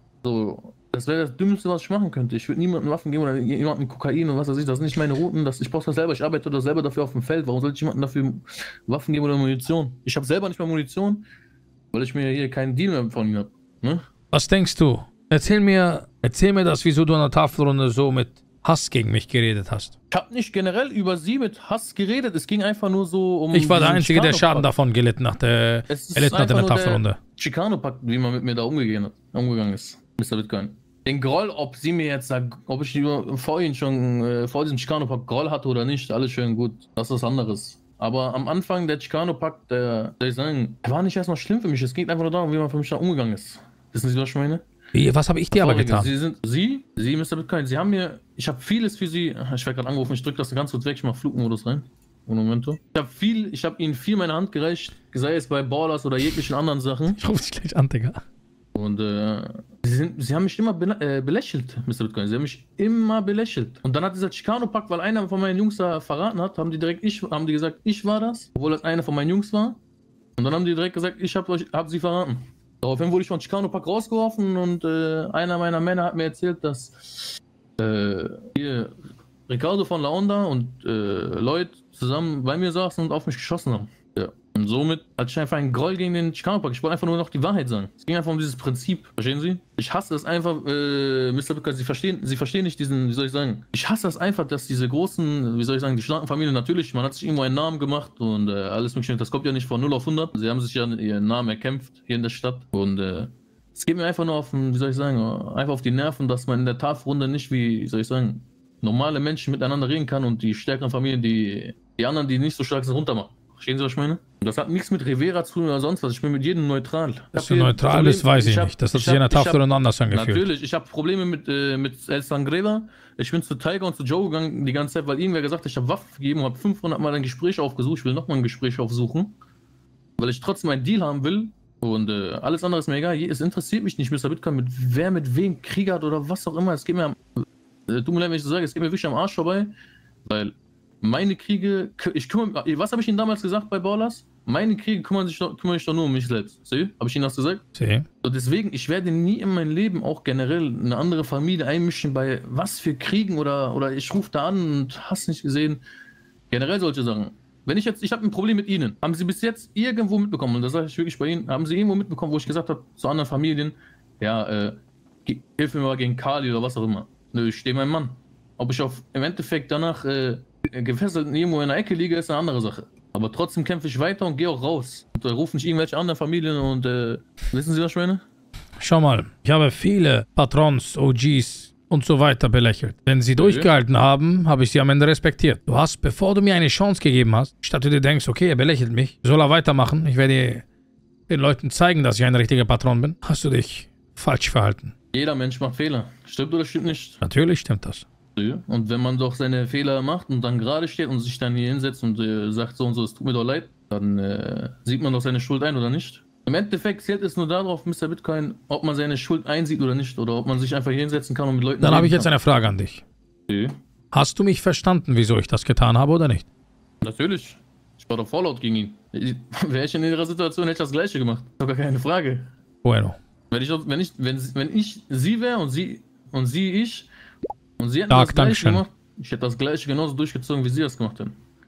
So, das wäre das Dümmste, was ich machen könnte. Ich würde niemandem Waffen geben oder jemandem Kokain und was weiß ich. Das sind nicht meine Routen. Das, ich brauche das selber. Ich arbeite da selber dafür auf dem Feld. Warum soll ich jemandem dafür Waffen geben oder Munition? Ich habe selber nicht mehr Munition, weil ich mir hier keinen Deal mehr von ihnen habe. Ne? Was denkst du? Erzähl mir, erzähl mir das, wieso du an der Tafelrunde so mit Hass gegen mich geredet hast. Ich habe nicht generell über sie mit Hass geredet. Es ging einfach nur so um. Ich war der Einzige, der Schaden davon gelitten nach der, erlitten hat in der Tafelrunde. Chicano-Pakt, wie man mit mir da umgegangen, hat, umgegangen ist, Mister Bitcoin. Den Groll, ob sie mir jetzt sagt, ob ich vor ihnen schon, äh, vor diesem Chicano-Pakt Groll hatte oder nicht, alles schön gut. Das ist was anderes. Aber am Anfang der Chicano-Pakt, der, soll ich sagen, war nicht erstmal schlimm für mich. Es geht einfach nur darum, wie man für mich da umgegangen ist. Wissen Sie, was ich meine? Wie, was habe ich dir aber getan? Sie sind, Sie, Sie, Mister Bitcoin, Sie haben mir, ich habe vieles für Sie, ich werde gerade angerufen, ich drücke das ganz kurz weg, ich mache Flugmodus rein. Momento. Ich habe viel, ich habe Ihnen viel meine Hand gereicht, sei es bei Ballers oder jeglichen anderen Sachen. Ich rufe dich gleich an, Digga. Und äh, Sie, sind, Sie haben mich immer bela äh, belächelt, Mister Bitcoin, Sie haben mich immer belächelt. Und dann hat dieser Chicano-Pakt, weil einer von meinen Jungs da verraten hat, haben die direkt, ich, haben die gesagt, ich war das, obwohl das einer von meinen Jungs war. Und dann haben die direkt gesagt, ich habe hab sie verraten. Daraufhin wurde ich von Chicano-Pakt rausgeworfen und äh, einer meiner Männer hat mir erzählt, dass äh, hier Ricardo von La Onda und äh, Lloyd zusammen bei mir saßen und auf mich geschossen haben. Ja. Und somit hatte ich einfach einen Groll gegen den Chicano-Pakt. Ich wollte einfach nur noch die Wahrheit sagen. Es ging einfach um dieses Prinzip. Verstehen Sie? Ich hasse es einfach, äh, Mister Bitcoin, Sie verstehen, Sie verstehen nicht diesen, wie soll ich sagen? Ich hasse es einfach, dass diese großen, wie soll ich sagen, die starken Familien, natürlich, man hat sich irgendwo einen Namen gemacht und äh, alles mögliche. Das kommt ja nicht von null auf hundert. Sie haben sich ja ihren Namen erkämpft hier in der Stadt. Und äh, es geht mir einfach nur auf, wie soll ich sagen, einfach auf die Nerven, dass man in der Tafelrunde nicht, wie, wie soll ich sagen, normale Menschen miteinander reden kann und die stärkeren Familien, die, die anderen, die nicht so stark sind, runtermachen. Verstehen Sie, was ich meine? Das hat nichts mit Rivera zu tun oder sonst was. Ich bin mit jedem neutral. Dass du neutral bist, weiß ich, ich nicht. Das hat sich in der Tafelrunde anders angefühlt. Natürlich, ich habe Probleme mit, äh, mit El Sangreva. Ich bin zu Tiger und zu Joe gegangen die ganze Zeit, weil irgendwer gesagt hat, ich habe Waffen gegeben und habe fünfhundert Mal ein Gespräch aufgesucht. Ich will nochmal ein Gespräch aufsuchen, weil ich trotzdem einen Deal haben will. Und äh, alles andere ist mir egal. Es interessiert mich nicht, Mister Bitcoin, mit wer mit wem Krieg hat oder was auch immer. Es geht mir am, äh, tut mir leid, wenn ich so sage, es geht mir wirklich am Arsch vorbei, weil meine Kriege, ich kümmere, was habe ich Ihnen damals gesagt bei Ballers? Meine Kriege kümmern sich doch, kümmere ich doch nur um mich selbst. Sieh? Habe ich Ihnen das gesagt? Sieh. So, deswegen, ich werde nie in mein Leben auch generell eine andere Familie einmischen bei was für Kriegen oder, oder ich rufe da an und hast nicht gesehen. Generell solche Sachen. Wenn ich jetzt, ich habe ein Problem mit Ihnen. Haben Sie bis jetzt irgendwo mitbekommen, und das sage ich wirklich bei Ihnen, haben Sie irgendwo mitbekommen, wo ich gesagt habe zu anderen Familien, ja, äh, hilf mir mal gegen Kali oder was auch immer. Nö, ich stehe mein Mann. Ob ich auf, im Endeffekt danach äh, gefesselt irgendwo in der Ecke liege, ist eine andere Sache. Aber trotzdem kämpfe ich weiter und gehe auch raus. Und da rufen nicht irgendwelche anderen Familien und äh, wissen Sie, was ich meine? Schau mal, ich habe viele Patrons, O Gs und so weiter belächelt. Wenn sie durchgehalten haben, habe ich sie am Ende respektiert. Du hast, bevor du mir eine Chance gegeben hast, statt du dir denkst, okay, er belächelt mich, soll er weitermachen, ich werde den Leuten zeigen, dass ich ein richtiger Patron bin, hast du dich falsch verhalten. Jeder Mensch macht Fehler. Stimmt oder stimmt nicht? Natürlich stimmt das. Und wenn man doch seine Fehler macht und dann gerade steht und sich dann hier hinsetzt und äh, sagt so und so, es tut mir doch leid, dann äh, sieht man doch seine Schuld ein oder nicht. Im Endeffekt zählt es nur darauf, Mister Bitcoin, ob man seine Schuld einsieht oder nicht oder ob man sich einfach hier hinsetzen kann und mit Leuten. Dann habe ich jetzt eine Frage an dich. Okay. Hast du mich verstanden, wieso ich das getan habe oder nicht? Natürlich. Ich war doch Fallout gegen ihn. Wäre ich in ihrer Situation, hätte ich das Gleiche gemacht. Doch gar keine Frage. Bueno. Wenn ich, wenn ich, wenn, wenn ich sie wäre und sie und sie ich und sie hätten Dark, das Gleiche Dankeschön. gemacht, ich hätte das Gleiche genauso durchgezogen, wie sie das gemacht haben.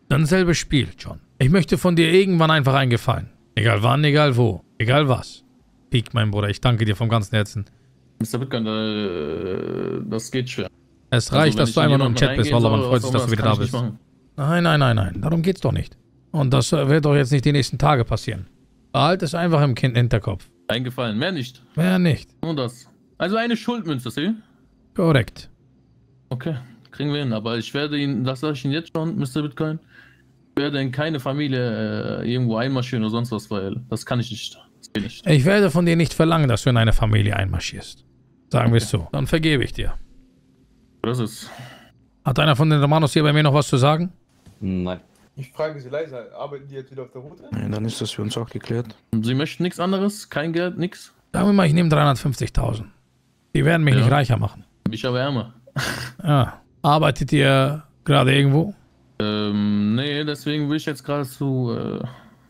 Dann selbes Spiel, John. Ich möchte von dir irgendwann einfach einen Gefallen. Egal wann, egal wo, egal was. Peak, mein Bruder, ich danke dir vom ganzen Herzen. Mister Bitcoin, äh, das geht schwer. Es reicht, Also, dass du einfach nur im Chat bist, Wallah, man freut sich, dass du wieder da bist. Machen. Nein, nein, nein, nein, darum geht's doch nicht. Und das wird doch jetzt nicht die nächsten Tage passieren. Behalt es einfach im Kind Hinterkopf. Eingefallen, mehr nicht. Mehr nicht. Nur das. Also eine Schuldmünze, Sie? Korrekt. Okay, kriegen wir hin. Aber ich werde ihn, das sage ich Ihnen jetzt schon, Mister Bitcoin, ich werde in keine Familie äh, irgendwo einmarschieren oder sonst was, weil das kann ich nicht. Das geht nicht. Ich werde von dir nicht verlangen, dass du in eine Familie einmarschierst. Sagen wir es so. Dann vergebe ich dir. Das ist. Hat einer von den Romanos hier bei mir noch was zu sagen? Nein. Ich frage Sie leise, arbeiten die jetzt wieder auf der Route? Ja, dann ist das für uns auch geklärt. Sie möchten nichts anderes? Kein Geld, nichts? Sagen wir mal, ich nehme dreihundertfünfzigtausend. Die werden mich Ja. nicht reicher machen. Ich aber ärmer. Ja. Arbeitet ihr gerade irgendwo? Ähm, nee, deswegen will ich jetzt gerade zu, äh,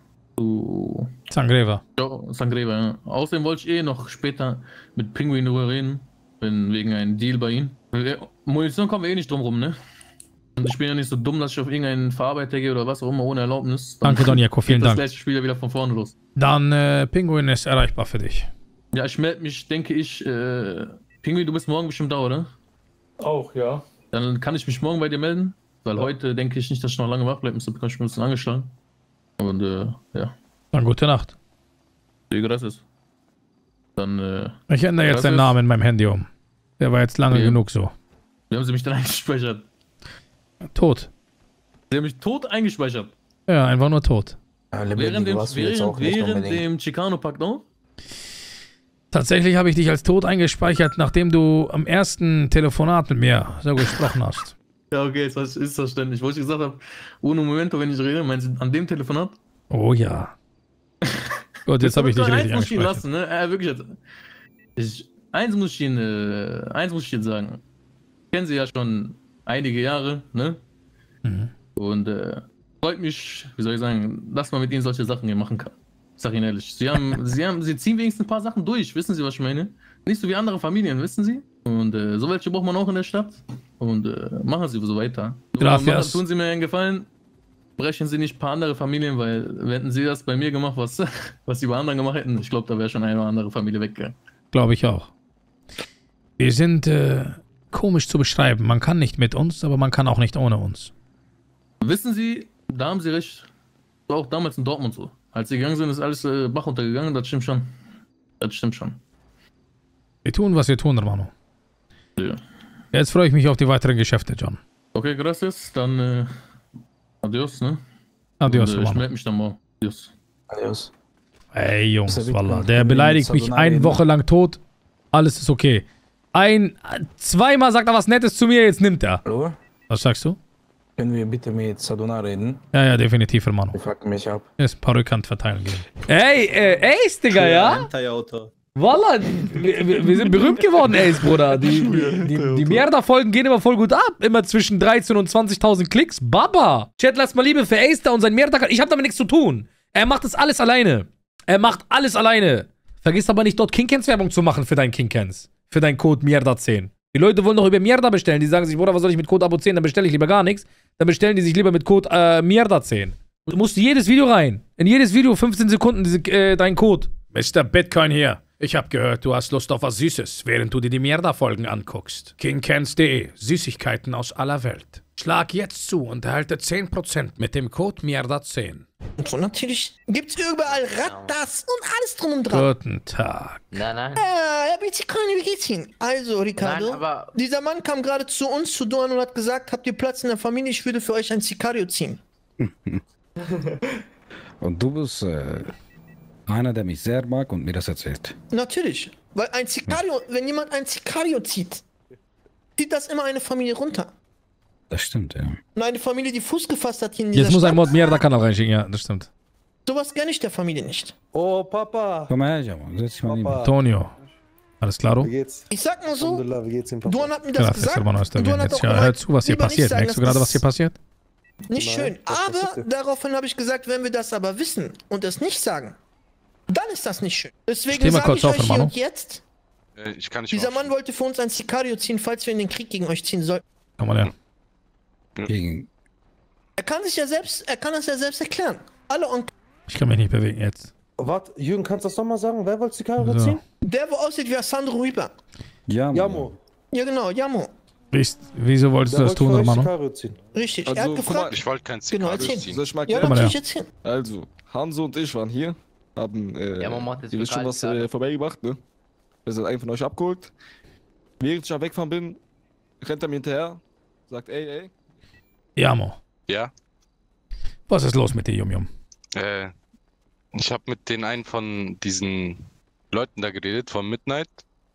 zu... Sangreva. Ja, Sangreva, ja. Außerdem wollte ich eh noch später mit Pinguin drüber reden, wenn, wegen einem Deal bei ihm. Munition kommen wir eh nicht drum rum, ne? Und ich bin ja nicht so dumm, dass ich auf irgendeinen Verarbeiter gehe oder was auch immer ohne Erlaubnis. Dann Danke, Don Jaco, vielen geht Dank. das gleiche Spiel ja wieder von vorne los. Dann, äh, Pinguin ist erreichbar für dich. Ja, ich melde mich, denke ich, äh, Pinguin, du bist morgen bestimmt da, oder? Auch, ja. Dann kann ich mich morgen bei dir melden, weil heute denke ich nicht, dass ich noch lange wach bleibe. Mister Bitcoin, ich bin ein bisschen angeschlagen. Und, äh, ja. Dann gute Nacht. Wie gracias. Dann, äh... Ich ändere jetzt gracias. den Namen in meinem Handy um. Der war jetzt lange Wie? genug so. Wie haben sie mich denn eingespeichert? Tot. Sie haben mich tot eingespeichert. Ja, einfach nur tot. Ja, Während dem, während, während dem Chicano-Pakt auch? Tatsächlich habe ich dich als tot eingespeichert, nachdem du am ersten Telefonat mit mir so gesprochen hast. Ja, okay, jetzt ist verständlich. Wo ich gesagt habe, ohne Momento, wenn ich rede, meinst du an dem Telefonat? Oh ja. Gut, jetzt habe ich dich richtig Eins muss ich ihn eingespeichert. lassen, ne? Äh, wirklich jetzt. Ich, eins muss ich Ihnen, äh, eins muss ich Ihnen sagen. Ich kenne Sie ja schon einige Jahre, ne? Mhm. Und äh, freut mich, wie soll ich sagen, dass man mit Ihnen solche Sachen hier machen kann. Ich sag Ihnen ehrlich. Sie haben, Sie haben, Sie ziehen wenigstens ein paar Sachen durch, wissen Sie, was ich meine? Nicht so wie andere Familien, wissen Sie? Und äh, so welche braucht man auch in der Stadt. Und äh, machen Sie so weiter. So, Gracias. machen, tun Sie mir einen Gefallen. Brechen Sie nicht ein paar andere Familien, weil hätten Sie das bei mir gemacht, was, was Sie bei anderen gemacht hätten, ich glaube, da wäre schon eine oder andere Familie weggegangen. Glaube ich auch. Wir sind äh, komisch zu beschreiben. Man kann nicht mit uns, aber man kann auch nicht ohne uns. Wissen Sie, da haben Sie recht. War auch damals in Dortmund so. Als Sie gegangen sind, ist alles äh, Bach untergegangen, das stimmt schon. Das stimmt schon. Wir tun, was wir tun, Romano. Ja. Jetzt freue ich mich auf die weiteren Geschäfte, John. Okay, gracias. Dann äh, adios, ne? Adios, Und, äh, ich Romano. melde mich dann morgen. Adios. Adios. Ey, Jungs, Mister Wallah. Bitcoin, Der können wir beleidigt jetzt mich Sadonara eine reden? Woche lang tot. Alles ist okay. Ein, zweimal sagt er was Nettes zu mir, jetzt nimmt er. Hallo? Was sagst du? Können wir bitte mit Sadona reden? Ja, ja, definitiv, Romano. Ich fuck mich ab. Jetzt ein paar Rückhand verteilen gehen. Ey, äh, Ace, Digga, ja? Wallah, wir, wir sind berühmt geworden, Ace, Bruder. Die, die, die, die Mierda-Folgen gehen immer voll gut ab. Immer zwischen dreizehn und zwanzigtausend Klicks. Baba! Chat, lasst mal Liebe für Ace da und sein Mierda. Ich hab damit nichts zu tun. Er macht das alles alleine. Er macht alles alleine. Vergiss aber nicht, dort Kinkens-Werbung zu machen für deinen Kinkens. Für deinen Code Mierda zehn. Die Leute wollen doch über Mierda bestellen. Die sagen sich, Bruder, was soll ich mit Code Abo zehn? Dann bestelle ich lieber gar nichts. Dann bestellen die sich lieber mit Code äh, Mierda zehn. Du musst jedes Video rein. In jedes Video fünfzehn Sekunden diese, äh, dein Code. Mister Bitcoin hier. Ich hab gehört, du hast Lust auf was Süßes, während du dir die Mierda-Folgen anguckst. Kinkens punkt de. Süßigkeiten aus aller Welt. Schlag jetzt zu und erhalte zehn Prozent mit dem Code Mierda zehn. Und so natürlich gibt's überall Rattas und alles drum und dran. Guten Tag. Nein, nein. Äh, Herr Bitcoin, wie geht's Ihnen? Also, Ricardo, Nein, aber- dieser Mann kam gerade zu uns, zu Dorn und hat gesagt, habt ihr Platz in der Familie, ich würde für euch ein Sicario ziehen. Und du bist äh, einer, der mich sehr mag und mir das erzählt. Natürlich, weil ein Sicario, wenn jemand ein Sicario zieht, zieht das immer eine Familie runter. Das stimmt, ja. Und eine Familie, die Fuß gefasst hat hier in dieser Jetzt muss ein Stadt, Mod Mierda-Kanal reinschicken, ja, das stimmt. sowas gönne ich der Familie nicht. Oh, Papa. Komm mal her, Jamal. Setz dich mal neben. Antonio. Alles klaro? Wie geht's? Ich sag nur so, Alhamdulillah, wie geht's Ihnen, Papa? Duan hat mir das Gracias, gesagt. hermano, está und bien. Duan hat Jetzt auch ja, hör gemeint, zu, was hier lieber nicht passiert. sagen, Merkst du dass gerade, was das hier passiert? Nicht schön. Aber daraufhin habe ich gesagt, wenn wir das aber wissen und es nicht sagen, dann ist das nicht schön. Deswegen Steh mal sage kurz ich auf, euch hier Hermano. und jetzt, Äh, ich kann nicht dieser mehr Mann wollte für uns ein Sicario ziehen, falls wir in den Krieg gegen euch ziehen sollten. Komm mal her. Gegen. Er kann sich ja selbst, er kann das ja selbst erklären. Alle und Ich kann mich nicht bewegen jetzt. Warte, Jürgen, kannst du das nochmal sagen? Wer wollte Sicario So. ziehen? der, wo aussieht wie Sandro Reaper. Ja, Jamo. Ja, genau, Jamo. Wisst, wieso wolltest du Der das wollte tun, für euch Romano? Sicario ziehen. Richtig, Also, er hat guck gefragt. mal, ich wollte kein Genau, Sicario erzähl. ziehen. Soll ich mal Ja, Guck mal natürlich her. erzählen. Also, Hanso und ich waren hier, haben äh, Ja, man macht jetzt ihr wisst schon lokal was äh, vorbeigebracht, ne? Wir sind einen von euch abgeholt. Während ich am Wegfahren bin, rennt er mir hinterher, sagt, ey, ey. Jamo, Ja, was ist los mit dir, Jum Jum? äh, ich habe mit den einen von diesen Leuten da geredet, von Midnight.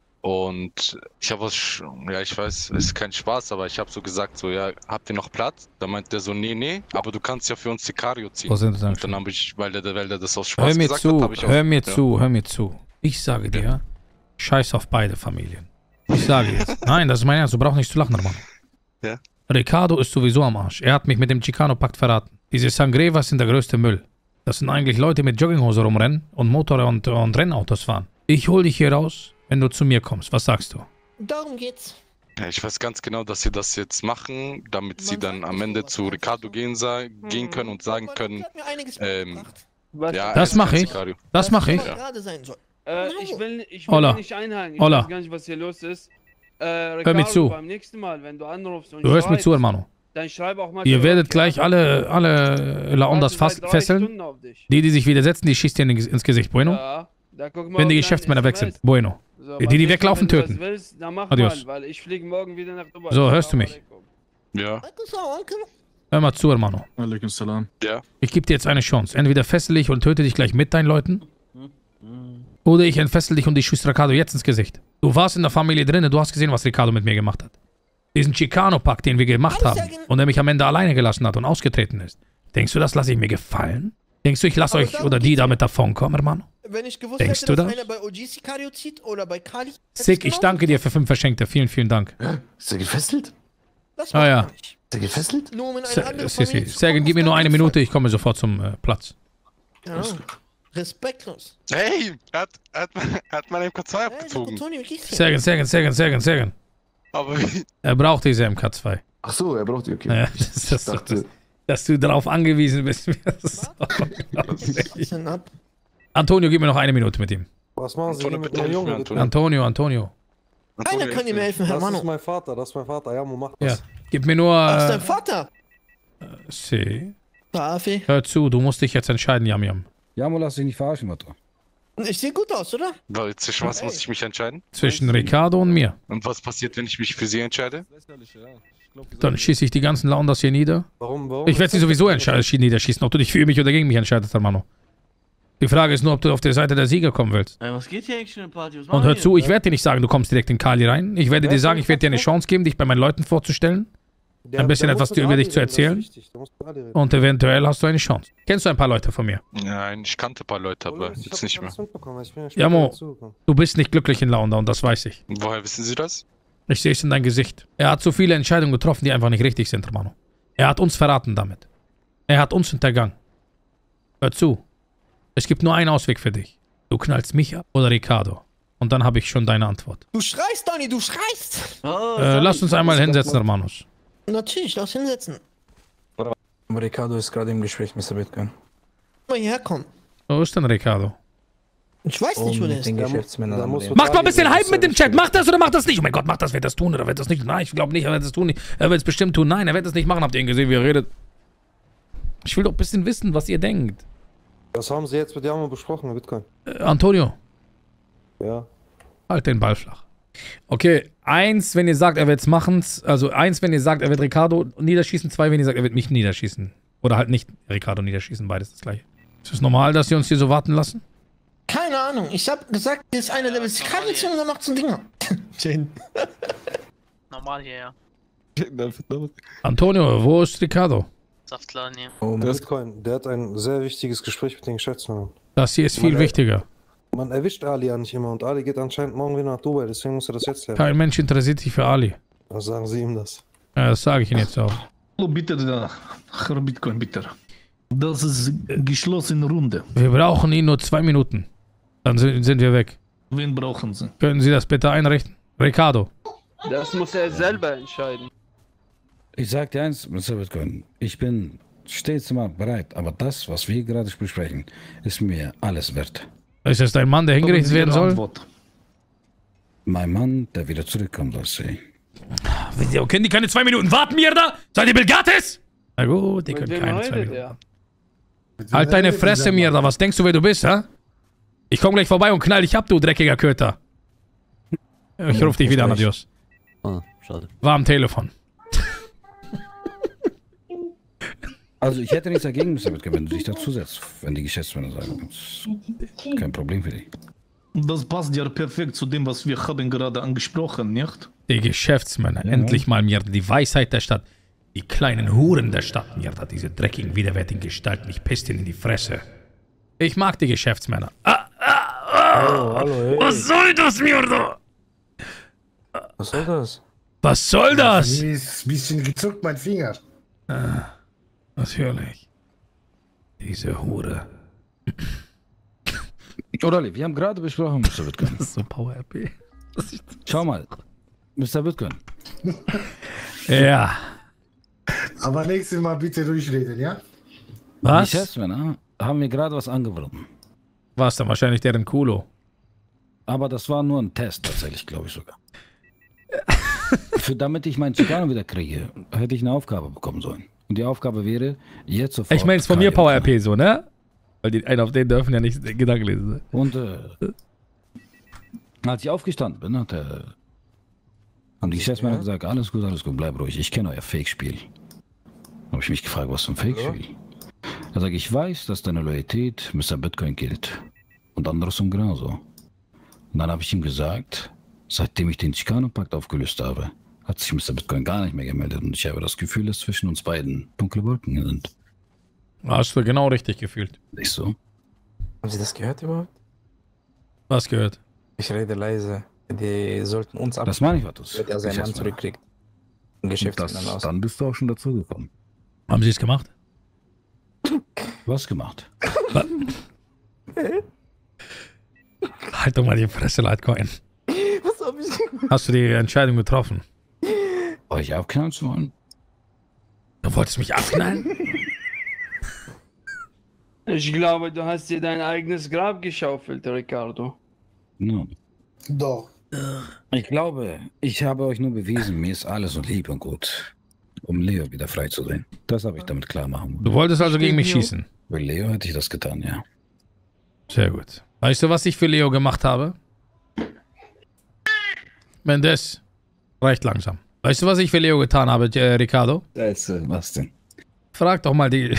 Und ich habe was, sch- ja, ich weiß, es ist kein Spaß, aber ich habe so gesagt, so, ja, habt ihr noch Platz? Da meint der so, nee, nee, aber du kannst ja für uns Sicario ziehen. Wo sind sie Und dann habe ich, weil der, weil der das aus Hör Spaß mir gesagt zu, hat, habe ich auch... hör mir ja. zu, hör mir zu. Ich sage dir, scheiß auf beide Familien. Ich sage jetzt, nein, das ist mein Ernst, du brauchst nicht zu lachen, Mann. Ja. Ricardo ist sowieso am Arsch. Er hat mich mit dem Chicano-Pakt verraten. Diese Sangrevas sind der größte Müll. Das sind eigentlich Leute mit Jogginghose rumrennen und Motor- und, und Rennautos fahren. Ich hol dich hier raus, wenn du zu mir kommst. Was sagst du? Darum geht's. Ja, ich weiß ganz genau, dass sie das jetzt machen, damit sie dann am Ende zu Ricardo gehen, sa gehen können und sagen können, ähm, ja, Das er ist mache kein ich. Sicario. Das mache ich. Ja. Gerade sein soll. Äh, ich will, ich will Hola. nicht einhaken. Ich Hola. weiß gar nicht, was hier los ist. Äh, Hör mir Ricardo, zu. beim nächsten Mal, wenn du anrufst und Du hörst mir schreibst, zu, Hermano. dann schreib auch mal. Ihr für werdet Leute, gleich ja. alle, alle Laondas Warte seit fast drei fesseln. Stunden auf dich. Die, die sich widersetzen, die schießt dir in- ins Gesicht. Bueno? Ja, da guck mal Wenn die auf dein Geschäftsmänner weg S M S. sind. Bueno. So, Die, beim die nächsten Mal, weglaufen, wenn du das töten. willst, dann mach Adios. mal, weil ich fliege morgen wieder nach Dubai. So, hörst du mich? Ja. Hör mal zu, Hermano. Alaikum salam. Ja. Ich gebe dir jetzt eine Chance. Entweder fessel ich und töte dich gleich mit deinen Leuten. Oder ich entfessel dich und ich schieße Ricardo jetzt ins Gesicht. Du warst in der Familie drin, du hast gesehen, was Ricardo mit mir gemacht hat. Diesen Chicano-Pakt, den wir gemacht haben und der mich am Ende alleine gelassen hat und ausgetreten ist. Denkst du, das lasse ich mir gefallen? Denkst du, ich lasse euch oder die damit davonkommen, Hermano? Wenn ich gewusst Denkst hätte, du dass das? einer bei O G Sicario zieht oder bei Kali. hätte Sick, ich's ich danke dir für fünf Verschenkte. Vielen, vielen Dank. Ist er gefesselt? Das Ah ja. Ist er gefesselt? Nur um in eine Se- andere si, Familie si. zu Sergen, gib mir nur eine Minute, ich komme sofort zum äh, Platz. Ja. Respektlos. Hey, er hat, er hat, er hat meine M K zwei abgezogen. Toni, wie geht's dir? Sergen, Sergen, Sergen, Sergen, Sergen. Aber wie? Er braucht diese M K zwei. Ach so, er braucht die, okay. Ja, das, das, das, das, dass du darauf angewiesen bist. Das ist so unglaublich. Antonio, gib mir noch eine Minute mit ihm. Was machen Sie Antonio, mit bitte meinem hilf mir, Junge? Antonio. Antonio, Antonio. Einer kann dir mir helfen, Herr Das ist Mano. mein Vater, das ist mein Vater. Ja, mach Ja, das. gib mir nur... Ach, ist dein Äh, Vater? si. Rafi. Hör zu, du musst dich jetzt entscheiden, Yam Yam. Jamo, lass dich nicht verarschen, Mutter. Ich sehe gut aus, oder? Weil zwischen was muss ich mich entscheiden? Zwischen Ricardo und mir. Und was passiert, wenn ich mich für sie entscheide? Dann schieße ich die ganzen Laundas hier nieder. Warum, warum? Ich werde sie sowieso entscheiden, niederschießen, ob du dich für mich oder gegen mich entscheidest, Hermano. Die Frage ist nur, ob du auf der Seite der Sieger kommen willst. Ey, was geht hier eigentlich in der Party? Was Und machen hör wir zu, ich hier? werde dir nicht sagen, du kommst direkt in Kali rein. Ich werde dir sagen, ich werde dir eine Chance geben, dich bei meinen Leuten vorzustellen. Ein bisschen etwas über dich zu erzählen. Und eventuell hast du eine Chance. Kennst du ein paar Leute von mir? Nein, ich kannte ein paar Leute, aber jetzt nicht mehr. Jamo, du bist nicht glücklich in Launda und das weiß ich. Woher wissen Sie das? Ich sehe es in dein Gesicht. Er hat so viele Entscheidungen getroffen, die einfach nicht richtig sind, Hermano. Er hat uns verraten damit. Er hat uns hintergangen. Hör zu. Es gibt nur einen Ausweg für dich. Du knallst mich ab oder Ricardo. Und dann habe ich schon deine Antwort. Du schreist, Donny, du schreist! Oh, Äh, lass uns einmal hinsetzen, Hermanos. Natürlich, lass hinsetzen. Ricardo ist gerade im Gespräch, Mister Bitcoin. Mal hierher kommen. Wo ist denn Ricardo? Ich weiß nicht, wo der ist. Den Geschäftsmännern da am muss- Reden. Macht mal ein bisschen Hype mit dem Chat. Macht das oder macht das nicht? Oh mein Gott, macht das, wird das tun oder wird das nicht? Nein, ich glaube nicht, er wird das tun. Er wird es bestimmt tun. Nein, er wird es nicht machen. Habt ihr ihn gesehen, wie er redet? Ich will doch ein bisschen wissen, was ihr denkt. Was haben Sie jetzt mit Jamo besprochen, Herr Bitcoin? Äh, Antonio, Ja. halt den Ball flach. Okay, eins, wenn ihr sagt, er wird es machen. Also eins, wenn ihr sagt, er wird Ricardo niederschießen. Zwei, wenn ihr sagt, er wird mich niederschießen. Oder halt nicht Ricardo niederschießen. Beides das gleiche. Ist es normal, dass sie uns hier so warten lassen? Keine Ahnung. Ich hab gesagt, hier ist einer, der will sich gerade ziehen und dann macht so ein Dinger. Jane. Normal hier, ja. Antonio, wo ist Ricardo? Saftladen hier. Oh, Bitcoin, der hat ein sehr wichtiges Gespräch mit den Geschäftsmännern. Das hier ist viel Man, wichtiger. Man erwischt Ali ja nicht immer und Ali geht anscheinend morgen wieder nach Dubai, deswegen muss er das jetzt lernen. Kein Mensch interessiert sich für Ali. Was sagen Sie ihm das? Ja, das sage ich Ihnen jetzt auch. Hallo, bitte da. Herr Bitcoin, bitte. Das ist geschlossene Runde. Wir brauchen ihn nur zwei Minuten. Dann sind, sind wir weg. Wen brauchen Sie? Können Sie das bitte einrichten? Ricardo. Das muss er selber entscheiden. Ich sag dir eins, Mister Bitcoin. Ich bin stets immer bereit. Aber das, was wir gerade besprechen, ist mir alles wert. Ist das dein Mann, der hingerichtet werden soll? Antwort. Mein Mann, der wieder zurückkommt aus See. Wieso können die keine zwei Minuten warten, Mierda? Seid ihr Belgates? Na gut, die Mit können wem keine zwei redet Minuten. er? Halt deine Fresse, Mierda. Was denkst du, wer du bist, hä? Ich komm gleich vorbei und knall dich ab, du dreckiger Köter. Ich ruf dich wieder an, adios. Ah, schade. War am Telefon. Also ich hätte nichts dagegen, Mister Wittke, wenn du dich dazusetzt, wenn die Geschäftsmänner sagen. Das ist kein Problem für dich. Das passt ja perfekt zu dem, was wir haben gerade angesprochen, nicht? Die Geschäftsmänner, Ja. endlich mal mir die Weisheit der Stadt. Die kleinen Huren der Stadt, mir hat diese dreckigen, widerwärtigen Gestalten. Ich piss ihnen in die Fresse. Ich mag die Geschäftsmänner. Ah, ah, ah. Hallo, hallo, hey. Was soll das, Mierda? Was soll das? Was soll das? Mir ist ein bisschen gezuckt, mein Finger. Ah, natürlich. Diese Hure. Orali, wir haben gerade besprochen, Mister Wittke. Das ist so Power-R P. Schau mal, Mister Wittke. Ja. Aber nächstes Mal bitte durchreden, ja? Was? Die Geschäftsmänner haben mir gerade was angeboten. Was dann? Wahrscheinlich deren Kulo. Aber das war nur ein Test tatsächlich, glaube ich sogar. Für damit ich meinen Chicano wieder kriege, hätte ich eine Aufgabe bekommen sollen. Und die Aufgabe wäre, jetzt sofort... Ich meine es von mir Power-R P so, ne? Weil die einen auf den dürfen ja nicht Gedanken lesen. Ne? Und äh, als ich aufgestanden bin, hat der haben die Geschäftsmänner gesagt, alles gut, alles gut, bleib ruhig, ich kenne euer Fake-Spiel. Habe ich mich gefragt, was für ein Fake-Spiel? Da sage ich, ich weiß, dass deine Loyalität Mister Bitcoin gilt. Und andersrum genauso. Und dann habe ich ihm gesagt, seitdem ich den Chicano-Pakt aufgelöst habe, hat sich Mister Bitcoin gar nicht mehr gemeldet. Und ich habe das Gefühl, dass zwischen uns beiden dunkle Wolken sind. Hast du genau richtig gefühlt. Nicht so? Haben Sie das gehört überhaupt? Was gehört? Ich rede leise. Die sollten uns ab. Das meine ich, Vatus. Damit er seinen Mann zurückkriegt. Ein Geschäftsmann aus. Dann bist du auch schon dazu gekommen. Haben Sie es gemacht? Was gemacht? Was? Halt doch mal die Fresse, Litecoin. Was hab ich gemacht? Hast du die Entscheidung getroffen? Euch abknallen zu wollen? Du wolltest mich abknallen? Ich glaube, du hast dir dein eigenes Grab geschaufelt, Ricardo. No. Doch. Ich glaube, ich habe euch nur bewiesen, mir ist alles und lieb und gut, um Leo wieder frei zu sehen. Das habe ich damit klar machen wollen. Du wolltest also gegen mich schießen? Für Leo hätte ich das getan, ja. Sehr gut. Weißt du, was ich für Leo gemacht habe? Mendes, reicht langsam. Weißt du, was ich für Leo getan habe, äh, Ricardo? Das, äh, was denn? Frag doch mal die...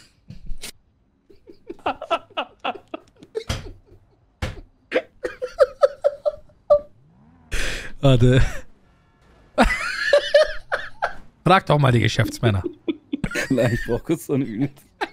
Warte. Frag doch mal die Geschäftsmänner. Nein, ich brauche kurz so eine Übung.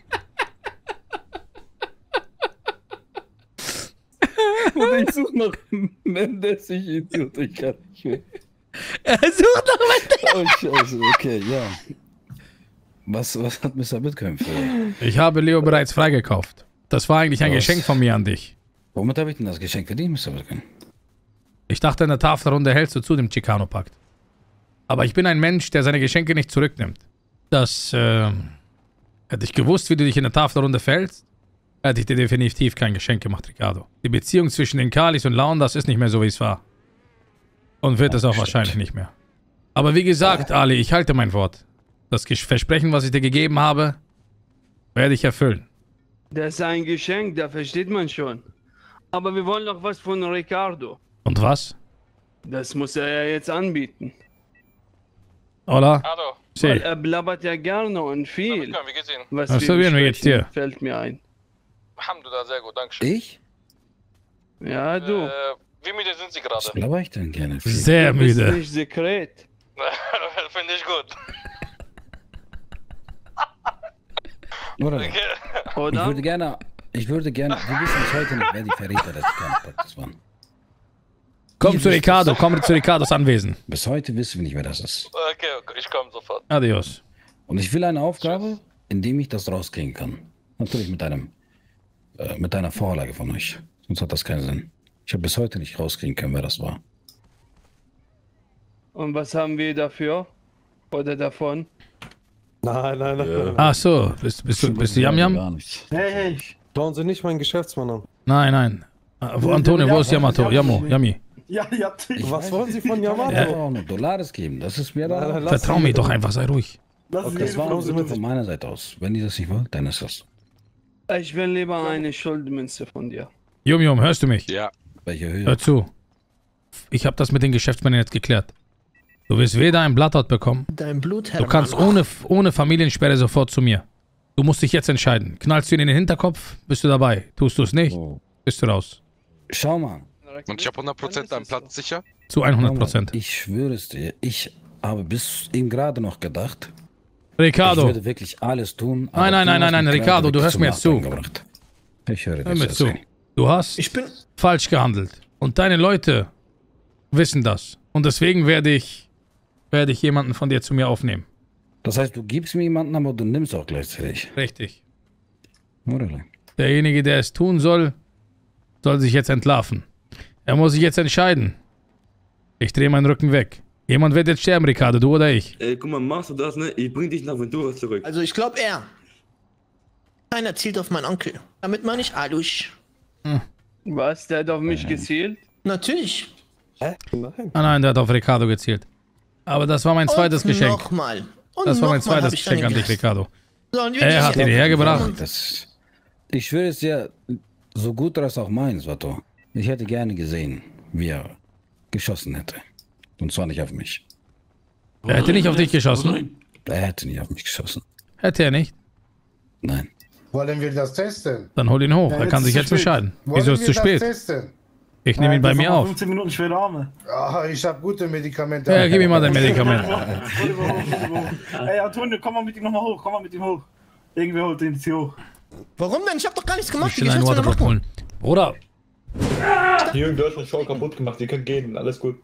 Und ich suche noch Mendes, ich Idiot, ich kann nicht mehr. Er sucht noch Mendes. Oh, Scheiße, okay, ja. Was, was hat Mister Bitcoin für? Ich habe Leo bereits freigekauft. Das war eigentlich ein Was? Geschenk von mir an dich. Womit habe ich denn das Geschenk für dich, Mister Bitcoin? Ich dachte, in der Tafelrunde hältst du zu dem Chicano-Pakt. Aber ich bin ein Mensch, der seine Geschenke nicht zurücknimmt. Das, äh, hätte ich gewusst, wie du dich in der Tafelrunde verhältst, hätte ich dir definitiv kein Geschenk gemacht, Ricardo. Die Beziehung zwischen den Kalis und Laun, das ist nicht mehr so, wie es war. Und wird es auch wahrscheinlich nicht mehr. Aber wie gesagt, Ali, ich halte mein Wort. Das Versprechen, was ich dir gegeben habe, werde ich erfüllen. Das ist ein Geschenk, da versteht man schon. Aber wir wollen noch was von Ricardo. Und was? Das muss er ja jetzt anbieten. Hola? Hallo. Sí. Weil er blabbert ja gerne und viel. Wie geht's Ihnen? Was Ach so, wie geht's dir? Fällt mir ein. Alhamdulillah, sehr gut, danke schön. Ich? Ja, du. Äh, wie müde sind Sie gerade? Was blabber ich denn gerne? Für? Sehr Du bist müde. nicht sekret. Finde ich gut. Oder? Okay. Ich Oder? würde gerne, ich würde gerne, wir wissen bis heute nicht, wer die Verräter des Chicano-Paktes waren. Komm zu Ricardo, komm zu Ricardos Anwesen. Bis heute wissen wir nicht, wer das ist. Okay, ich komme sofort. Adios. Und ich will eine Aufgabe, indem ich das rauskriegen kann. Natürlich mit einem, äh, mit einer Vorlage von euch. Sonst hat das keinen Sinn. Ich habe bis heute nicht rauskriegen können, wer das war. Und was haben wir dafür? Oder davon? Nein, nein, nein. Ja. Ach so, bist, bist, du, bist du Yam Yam? Hey, hey. Schauen Sie nicht meinen Geschäftsmann an. Nein, nein. Ah, wo, Antonio, wo ist Yamato? Yamo, Yami. Ja, ja. Was wollen Sie von Yamato? Ja, auch noch Dollars geben, das ist mir da. Vertrau mir doch einfach, sei ruhig. Okay, das war nur von meiner Seite aus. Wenn die das nicht wollen, dann ist das. Ich will lieber eine Schuldmünze von dir. Yum Yum, hörst du mich? Ja. Welche Höhe? Hör zu. Ich habe das mit den Geschäftsmännern jetzt geklärt. Du wirst weder ein Bloodhound bekommen. Dein Blut, Du kannst ohne, ohne Familiensperre sofort zu mir. Du musst dich jetzt entscheiden. Knallst du ihn in den Hinterkopf, bist du dabei. Tust du es nicht, bist du raus. Schau mal. Und ich habe hundert Prozent einen Platz sicher? Zu hundert Prozent. Ich schwöre es dir, ich habe bis eben gerade noch gedacht, Ricardo. ich würde wirklich alles tun. aber Nein, nein, du nein, nein, hast nein, mich Ricardo, gerade du hörst mir wirklich jetzt zu. zum Nachdenken gebracht. Ich höre Hör dir mir zu. zu. Du hast Ich bin falsch gehandelt. Und deine Leute wissen das. Und deswegen werde ich, werde ich jemanden von dir zu mir aufnehmen. Das heißt, du gibst mir jemanden, aber du nimmst auch gleichzeitig. Richtig. Oder? Derjenige, der es tun soll, soll sich jetzt entlarven. Er muss sich jetzt entscheiden. Ich drehe meinen Rücken weg. Jemand wird jetzt sterben, Ricardo, du oder ich. Ey, guck mal, machst du das, ne? Ich bring dich nach Ventura zurück. Also ich glaube er. Keiner zielt auf meinen Onkel. Damit meine ich Alusch. Hm. Was, der hat auf mich gezielt? Natürlich. Hä? Nein. Ah nein, der hat auf Ricardo gezielt. Aber das war mein zweites Und Geschenk. Nochmal. Und Das war mein nochmal zweites hab ich Geschenk dann an dich, gehasst. Ricardo. So, und Er hat ihn hierher gebracht. Das, ich schwöre es dir, so gut du das auch meinst, Vato. Ich hätte gerne gesehen, wie er geschossen hätte. Und zwar nicht auf mich. Er hätte nicht auf dich geschossen. Er hätte nicht auf mich geschossen. Hätte er nicht. Nein. Wollen wir das testen? Dann hol ihn hoch. Ja, Er kann jetzt sich ist jetzt zu spät. entscheiden. Wollen Wieso ist wir zu das spät? testen? Ich nehme ihn bei mir auf. fünfzehn Minuten schwere Arme. Ah, ich habe gute Medikamente. Ja, gib ihm mal dein Medikament. Ey, Antonio, komm mal mit ihm nochmal hoch, komm mal mit ihm hoch. Irgendwer holt ihn jetzt hier hoch. Warum denn? Ich hab doch gar nichts gemacht. Ich will einen Waterdrop holen. Bruder. Jürgen, du hast schon Show kaputt gemacht, ihr könnt gehen, alles gut.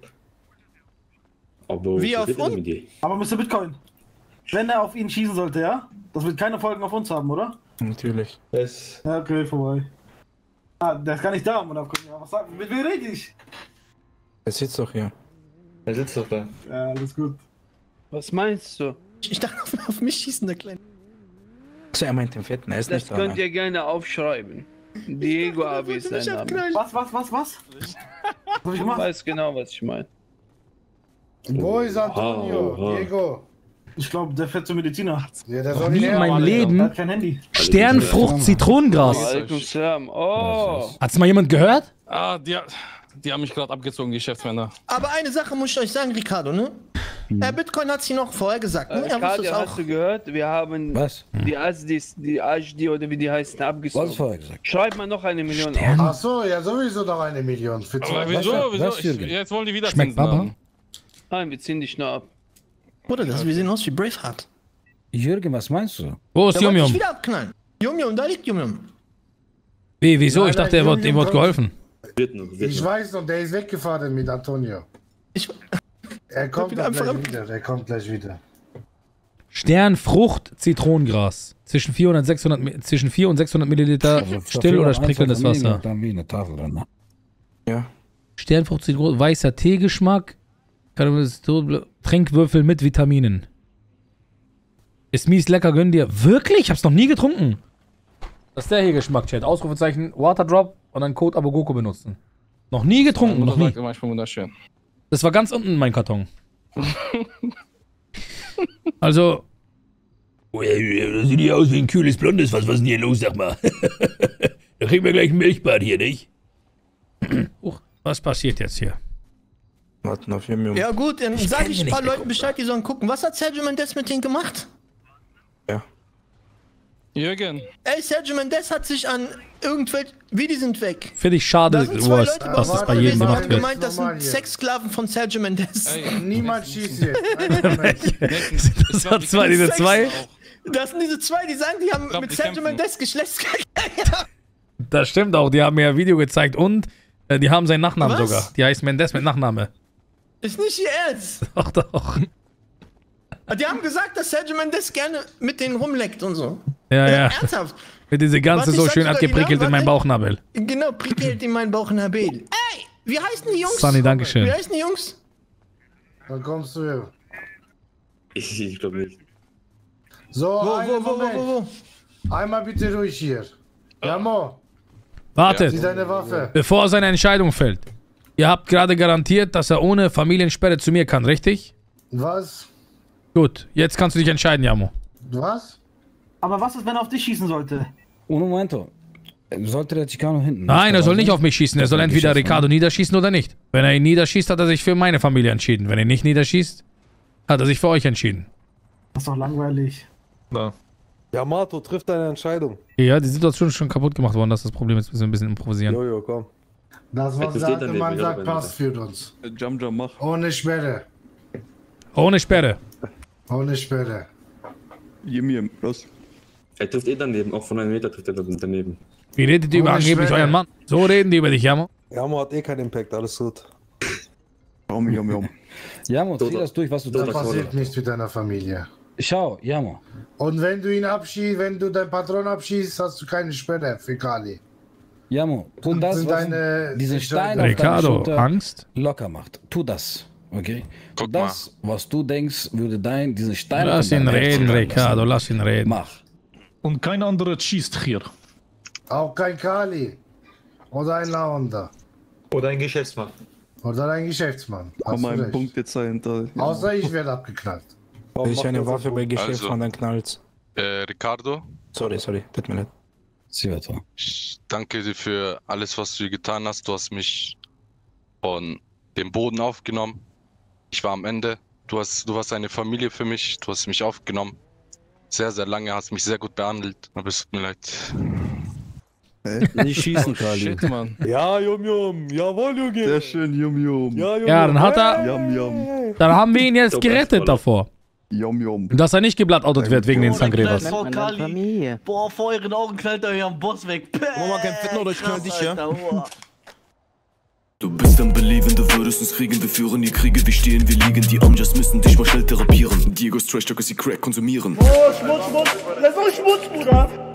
Aber Wie was auf wird denn uns? mit dir? Aber Mister Bitcoin, wenn er auf ihn schießen sollte, ja? Das wird keine Folgen auf uns haben, oder? Natürlich. Das Ja, okay, vorbei. Ah, der ist gar nicht da, Mann. Ja, was sagt, mit wem rede ich? Er sitzt doch hier. Er sitzt doch da. Ja, alles gut. Was meinst du? Ich dachte auf, auf mich schießen, der Kleine. So, er meint den Fetten, er ist Das nicht da. könnt Mann. ihr gerne aufschreiben. Diego Abi ist sein Name. Was, was, was, was? Was hab ich Ich gemacht? weiß genau, was ich meine. Wo ist Antonio? Oha. Diego? Ich glaube, der fette Mediziner. Ja, der Noch soll nie ihn in herholen. meinem Der Leben hat kein Handy. Sternfrucht Zitronengras. Alaikum salam. Oh! Hat's mal jemand gehört? Ah, die, die haben mich gerade abgezogen, die Geschäftsmänner. Aber eine Sache muss ich euch sagen, Ricardo, ne? Herr Bitcoin hat sie noch vorher gesagt, ne? Er wusste Kadir, es hast auch. du gehört? Wir haben Was? die Asdis, die H D oder wie die heißen, Was abgezogen. vorher gesagt? Schreib mal noch eine Million Stern? auf. Ach so, ja, sowieso noch eine Million. Für zwei Aber wieso? was, wieso? was, Ich, Jürgen? jetzt wollen die wieder Schmeckt Zinsen Baba? haben. Nein, wir ziehen dich nur ab. Bruder, das, wir sehen aus wie Braveheart. Jürgen, was meinst du? Wo ist Da wollte Yum ich Yum? wieder abknallen. Yum Yum, da liegt Yum Yum. Wie, wieso? Nein, Ich dachte, nein, er wurde, Yum ihm Yum wurde kommt. geholfen. Wird noch, wird Ich noch. weiß noch, der ist weggefahren mit Antonio. Ich, Er kommt wieder dann einfach gleich ab- wieder. Der kommt gleich wieder. Sternfrucht Zitronengras. Zwischen vierhundert und sechshundert, Mi- zwischen vier und sechshundert Milliliter Also, still oder sprinkelndes Familien Wasser. hat dann wie eine Tafel drin, ne? Ja. Sternfrucht Zitronen, weißer Teegeschmack. Trinkwürfel mit Vitaminen. Ist mies lecker, gönn dir. Wirklich? Ich hab's noch nie getrunken. Das ist der hier Geschmack, Chat. Ausrufezeichen Waterdrop und dann Code Abogoko benutzen. Noch nie getrunken, noch nie. Sagt immer, ich bin wunderschön. Das war ganz unten in meinem Karton. Also. Das sieht hier aus wie ein kühles Blondes. Was, was ist denn hier los, sag mal? Da kriegen wir gleich ein Milchbad hier, nicht? Huch, was passiert jetzt hier? Warten auf Yum Yum. ja gut, dann Ich sage kenn ich ihn ein nicht, paar der Leuten Bescheid, die sollen gucken. Was hat Sergio Mendes mit denen gemacht? Jürgen. Ey, Sergio Mendes hat sich an irgendwelche... Wie, die sind weg. Finde ich schade, Da sind zwei Urs, Leute bei dass uns das bei jedem gewesen und gemacht haben wird. gemeint, das Normal sind hier. Sexsklaven von Sergio Mendes. Niemand schießt jetzt. Das waren zwei, diese Sex- zwei. Das sind diese zwei, die sagen, die haben glaub, mit die Sergio kämpfen. Mendes Geschlechtsverkehr. Das stimmt auch, die haben mir ein Video gezeigt und äh, die haben seinen Nachnamen Was? sogar. Die heißt Mendes mit Nachname. Ist nicht ihr Ernst. Doch, doch. Die haben gesagt, dass Sergio Mendes gerne mit denen rumleckt und so. Ja, Äh, ja. Ernsthaft. Mit diese ganze Warte, ich so sag schön sogar abgeprickelt Ilan, in meinem warte. Bauchnabel. Genau, prickelt in meinen Bauch Nabel. Ey, wie heißen die Jungs? Sunny, dankeschön. Wie heißen die Jungs? Dann kommst du her. Ich, ich glaube nicht. So, Wo, einen wo, wo, Moment. wo, wo? Einmal bitte ruhig hier. Jamo, Wartet, sieh deine Waffe. bevor er seine Entscheidung fällt. Ihr habt gerade garantiert, dass er ohne Familiensperre zu mir kann, richtig? Was? Gut, jetzt kannst du dich entscheiden, Jamo. Was? Aber was ist, wenn er auf dich schießen sollte? Un momento. Sollte der Chicano hinten? Nein, er soll nicht auf mich schießen. Er soll entweder Ricardo niederschießen oder nicht. Wenn er ihn niederschießt, hat er sich für meine Familie entschieden. Wenn er ihn nicht niederschießt, hat er sich für euch entschieden. Das ist doch langweilig. Na. Yamato, trifft deine Entscheidung. Ja, die Situation ist schon kaputt gemacht worden. Das ist das Problem. Jetzt müssen wir ein bisschen improvisieren. Jojo, komm. Das, was der alte Mann sagt, passt für uns. Jump, jump, mach. Ohne Sperre. Ohne Sperre. Ohne Sperre. Jim, Jim, los. Er trifft eh daneben, auch von einem Meter trifft er daneben. Wie redet ihr über angeblich euren Mann? So reden die über dich, Jamo. Jamo hat eh keinen Impact, alles gut. Jam, jam, jam. Jamo, zieh das durch, was du Das tust. passiert nicht mit deiner Familie. Schau, Jamo. Und wenn du ihn abschießt, wenn du deinen Patron abschießt, hast du keine Sperre für Kali. Jamo, tu Und das, sind was deine diesen Stein auf Ricardo, deine Schulter Angst? locker macht. Tu das, okay? Tu Guck das, was du denkst, würde dein, diesen Stein Lass auf ihn deine reden, Schulter Ricardo, lassen. lass ihn reden. Mach. Und kein anderer schießt hier. Auch kein Kali. Oder ein Launder. Oder ein Geschäftsmann. Oder ein Geschäftsmann. Hast Komm du mal einen recht. Punkt jetzt dahinter. Außer ich werde abgeknallt. Wenn ich eine Waffe bei Geschäftsmann, Also. dann knallt's. Äh, Ricardo, Sorry, sorry, tut mir leid. Zieh weiter. ich danke dir für alles, was du getan hast. Du hast mich von dem Boden aufgenommen. Ich war am Ende. Du hast, du warst eine Familie für mich. Du hast mich aufgenommen. Sehr, sehr lange, hast mich sehr gut behandelt. Aber es tut mir leid. Nicht schießen, Kali. Shit, Mann. Ja, Jum Jum. Jawohl, Junge. Sehr schön, Jum Jum. Ja, Jum, Ja, Jum. dann hat er. Jam, jam. Dann haben wir ihn jetzt gerettet davor. Jum, jum. Dass er nicht geblattoutet wird wegen den Sangrebas. Frau Kali. Boah, vor euren Augen knallt euch am Boss weg. Mama, kein Fitten oder ich knall dich, ja? Du bist am Beleben, du würdest uns kriegen, wir führen die Kriege, wir stehen, wir liegen, die Amjas müssen dich mal schnell therapieren. Diego's Trash Talk ist die Crack konsumieren. Oh, Schmutz, Schmutz. Das ist doch Schmutz, Bruder.